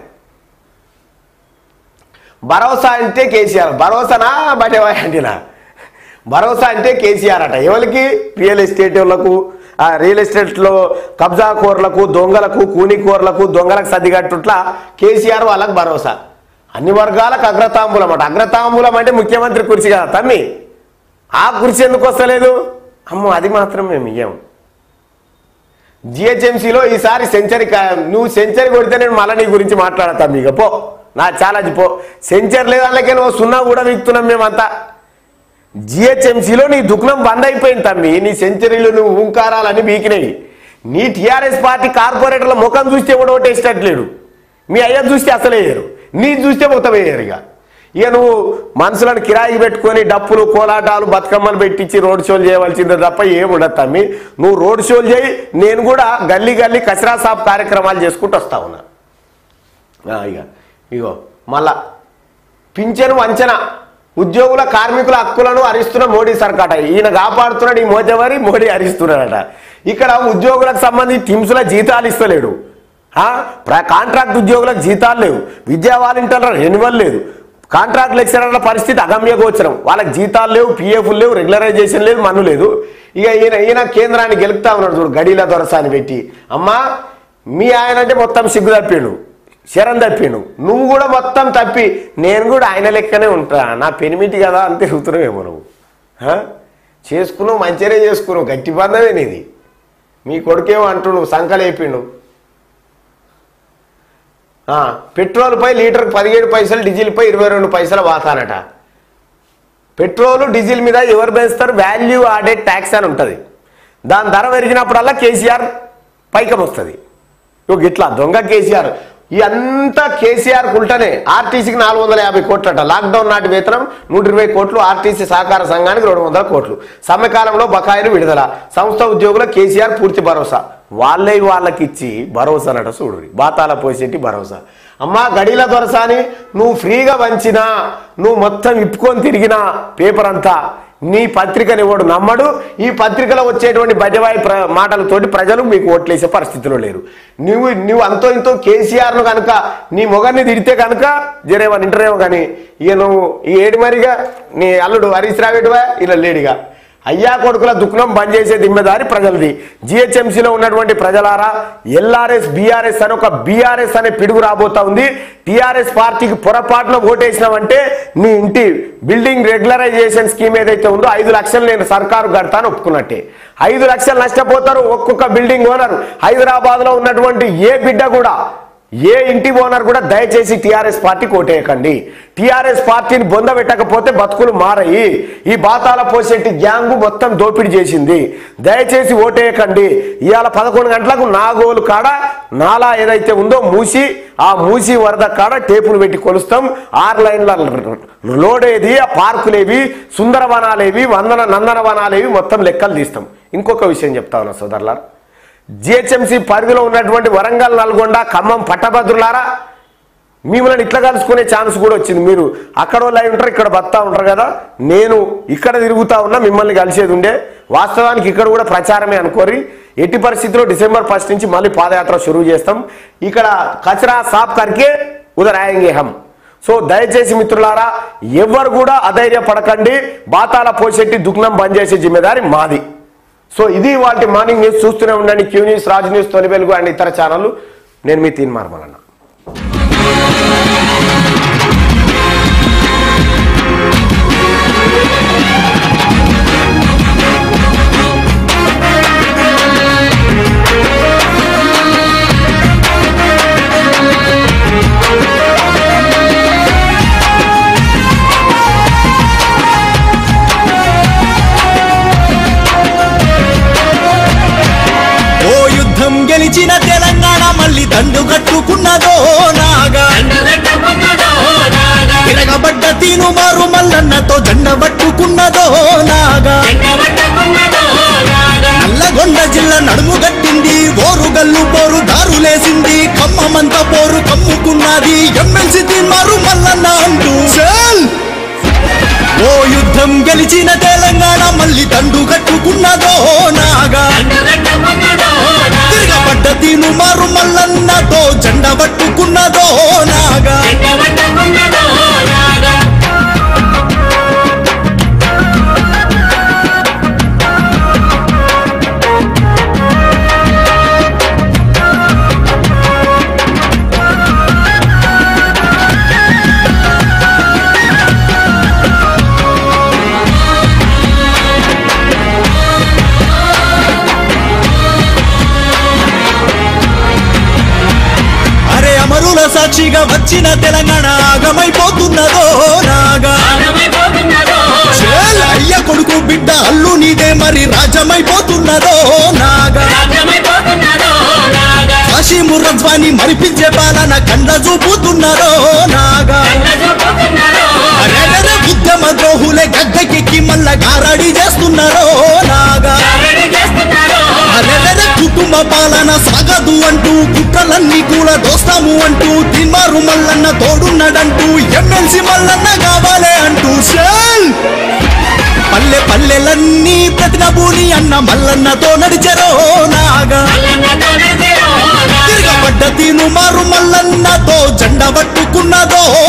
భరోసా అంటే కేసీఆర్. భరోసానా బటేవా అంటేనా? భరోసా అంటే కేసీఆర్ అట. ఎవరికి? రియల్ ఎస్టేట్ వాళ్ళకు, రియల్ ఎస్టేట్లో కబ్జా కోర్లకు, దొంగలకు, కూనికోర్లకు, దొంగలకు సర్దిగట్టుట్లా కేసీఆర్ వాళ్ళకు భరోసా. అన్ని వర్గాలకు అగ్రతాంబూలం అట. అగ్రతాంబూలం అంటే ముఖ్యమంత్రి కుర్చీ కదా తమ్మి. ఆ కుర్చీ ఎందుకు వస్తలేదు? అమ్మో అది మాత్రం మేము ఇయ్యాము. జిహెచ్ఎంసీలో ఈసారి సెంచరీ. నువ్వు సెంచరీ కొడితే నేను మళ్ళీ నీ గురించి మాట్లాడతా. మీకు పో నా ఛాలెంజ్ పో. సెంచరీ లేదాకే నువ్వు 0 కూడా వీక్తున్నాం మేమంతా. జిహెచ్ఎంసీలో నీ దుఃఖం బంద్ అయిపోయింది తమ్మి. నీ సెంచరీలు నువ్వు హుంకారాలని బీకినాయి. నీ టీఆర్ఎస్ పార్టీ కార్పొరేటర్ల ముఖం చూస్తే కూడా ఓటేసేటట్లేడు. మీ అయ్య చూస్తే అసలే వేయరు, నీ చూస్తే మొత్తం వేయరు. ఇక నువ్వు మనుషులను కిరాయికి పెట్టుకొని డప్పులు కోలాటాలు బతుకమ్మలు పెట్టించి రోడ్ షోలు చేయవలసిందే తప్ప ఏముండదు తమ్మి. నువ్వు రోడ్ షోలు చేయి, నేను కూడా గల్లీ గల్లీ కచరా సాఫ్ కార్యక్రమాలు చేసుకుంటూ వస్తా ఉన్నా. ఇగో మళ్ళా పింఛను వంచన, ఉద్యోగుల కార్మికుల హక్కులను హరిస్తున్న మోడీ సర్కాట. ఈయన కాపాడుతున్నాడు ఈ మోజవరి, మోడీ హరిస్తున్నాడట. ఇక్కడ ఉద్యోగులకు సంబంధించి టిమ్స్ల జీతాలు ఇస్తలేడు. కాంట్రాక్ట్ ఉద్యోగులకు జీతాలు లేవు. విద్యా వాలంటీర్ల రెన్యువల్ లేదు. కాంట్రాక్ట్ లెక్చరర్ల పరిస్థితి అగమ్య గోచరం. వాళ్ళకి జీతాలు లేవు, పిఎఫ్లు లేవు, రెగ్యులరైజేషన్ లేదు, మన్ను లేదు. ఇక ఈయన కేంద్రాన్ని గెలుపుతా ఉన్నాడు చూడు గడిల దొరసాని పెట్టి. అమ్మా మీ ఆయన అంటే మొత్తం సిగ్గు తప్పిండు, శరం తప్పిండు. నువ్వు కూడా మొత్తం తప్పి నేను కూడా ఆయన లెక్కనే ఉంటా. నా పెనిమిటి కదా అని తిరుగుతున్నావేమో నువ్వు. చేసుకున్నావు మంచిగానే చేసుకున్నావు, గట్టి బంధమే నీది. మీ కొడుకేమో అంటుడు సంకలేపిండు. పెట్రోల్పై లీటర్కి 17 పైసలు, డీజిల్పై 22 పైసలు వాతానట. పెట్రోలు డీజిల్ మీద ఎవరు పెంచుతారు? వాల్యూ యాడెడ్ ట్యాక్స్ అని ఉంటుంది. దాని ధర పెరిగినప్పుడల్లా కేసీఆర్ పైకం వస్తుంది. ఇట్లా దొంగ కేసీఆర్. ఈ అంతా కేసీఆర్ కుల్టనే. ఆర్టీసీకి 450 కోట్లట. లాక్డౌన్ నాటి వేతనం 120 కోట్లు. ఆర్టీసీ సహకార సంఘానికి 200 కోట్లు. సమ్మెకాలంలో బకాయిలు విడుదల. సంస్థ ఉద్యోగుల కేసీఆర్ పూర్తి భరోసా. వాళ్ళకి ఇచ్చి భరోసా అనట చూడు. బాతాల పోసేటి భరోసా. అమ్మా గడిల దొరసాని నువ్వు ఫ్రీగా వంచినా, నువ్వు మొత్తం ఇప్పుకొని తిరిగినా పేపర్ అంతా నీ పత్రికని ఎవడు నమ్మడు. ఈ పత్రికలో వచ్చేటువంటి బజవాయి మాటలతోటి ప్రజలు మీకు ఓట్లేసే పరిస్థితిలో లేరు. నువ్వు అంతో ఇంతో కేసీఆర్ను కనుక నీ మొగన్ని తిడితే కనుక జరేమని ఇంటరేమో. కానీ ఇక నువ్వు ఈ ఏడు మరిగా నీ అల్లుడు హరీష్ రావేటివా ఇలా లేడిగా. అయ్యా కొడుకుల దుఃఖం బంద్ చేసే దిమ్మెదారి ప్రజలది. జిహెచ్ఎంసీలో ఉన్నటువంటి ప్రజలారా, ఎల్ఆర్ఎస్ బీఆర్ఎస్ అని ఒక బీఆర్ఎస్ అనే పిడుగు రాబోతా ఉంది. టీఆర్ఎస్ పార్టీకి పొరపాటున ఓటేసినావంటే నీ ఇంటి బిల్డింగ్ రెగ్యులరైజేషన్ స్కీమ్ ఏదైతే ఉందో 5 లక్షలు నేను సర్కారు కడతాను ఒప్పుకున్నట్టే. 5 లక్షలు నష్టపోతారు ఒక్కొక్క బిల్డింగ్ ఓనర్. హైదరాబాద్లో ఉన్నటువంటి ఏ బిడ్డ కూడా, ఏ ఇంటి ఓనర్ కూడా దయచేసి టీఆర్ఎస్ పార్టీకి ఓటేయకండి. టీఆర్ఎస్ పార్టీని బొంద పెట్టకపోతే బతుకులు మారయి. ఈ బాతాల పోసేటి గ్యాంగు మొత్తం దోపిడీ చేసింది. దయచేసి ఓటేయకండి. ఇవాళ 11 గంటలకు నాగోలు కాడ నాలా ఏదైతే ఉందో ఆ మూసి వరద కాడ టేపులు పెట్టి కొలుస్తాం. 6 లైన్ల లోడేది, ఆ పార్కులేవి, సుందరవనాలేవి, నందనవనాలేవి మొత్తం లెక్కలు తీస్తాం. ఇంకొక విషయం చెప్తా ఉన్నా సోదరులారా, జిహెచ్ఎంసీ పరిధిలో ఉన్నటువంటి వరంగల్, నల్గొండ, ఖమ్మం పట్టభద్రులారా, మిమ్మల్ని ఇట్లా కలుసుకునే ఛాన్స్ కూడా వచ్చింది. మీరు అక్కడ లైవ్ ఉంటారు, ఇక్కడ బతా ఉంటారు కదా, నేను ఇక్కడ తిరుగుతా ఉన్నా, మిమ్మల్ని కలిసేది ఉండే. వాస్తవానికి ఇక్కడ కూడా ప్రచారమే అనుకోరి. ఎట్టి పరిస్థితిలో December 1 నుంచి మళ్ళీ పాదయాత్ర షురూ చేస్తాం. ఇక్కడ కచరా సాఫ్ కర్కే ఉదర్ ఆయేంగే హమ్. సో దయచేసి మిత్రులారా, ఎవరు కూడా అధైర్యపడకండి. బాతాల పోషెట్టి దుగ్నం బంద్ చేసే జిమ్మేదారి మాది. సో ఇది వాటి మార్నింగ్ న్యూస్. చూస్తూనే ఉండండి క్యూ న్యూస్, రాజ్ న్యూస్, తొలి వెలుగు అండ్ ఇతర ఛానళ్ళు. నేను మీ తీన్మార్మలన్న. గెలిచిన తెలంగాణ మళ్ళీ దండు కట్టుకున్నదో నాగా, తిరగబడ్డ తీను మారు మల్లన్నతో దండ పట్టుకున్నదో నాగా, నల్లగొండ జిల్లా నడుము గట్టింది, ఓరుగల్లు పోరు దారులేసింది, ఖమ్మంత పోరు కమ్ముకున్నది, ఎమ్మెల్సీ తీన్మారు మల్లన్న అంటూ ఓ యుద్ధం గెలిచిన తెలంగాణ మళ్ళీ దండు కట్టుకున్నదో నాగా, తిరగబడ్డ తీను మారు మల్లన్నతో జెండ పట్టుకున్నదో నాగా. సాక్షిగా వచ్చిన తెలంగాణ ఆగమైపోతున్నదో నాగా, అయ్య కొడుకు బిడ్డ అల్లు నీదే మరి రాజమైపోతున్నదో నాగా, కాశీ ముర్రజ్వాని మరిపించే పాలన కండ చూపుతున్నదో నాగా, ఉద్యమ ద్రోహులే గద్దెకెక్కి మళ్ళా గారడి చేస్తున్నారో నాగా, కుటుంబ పాలన సాగదు అంటూ కుట్రలన్నీ కూడా దోస్తాము అంటూ తీన్మారు మల్లన్న తోడున్నాడంటూ ఎమ్మెల్సీ మల్లన్న కావాలే అంటూ పల్లె పల్లెలన్నీ ప్రతినబూని అన్న మల్లన్నతో నడిచెరో నాగా, తిరగబడ్డ తీను మారు మల్లన్నతో జెండ పట్టుకున్నదో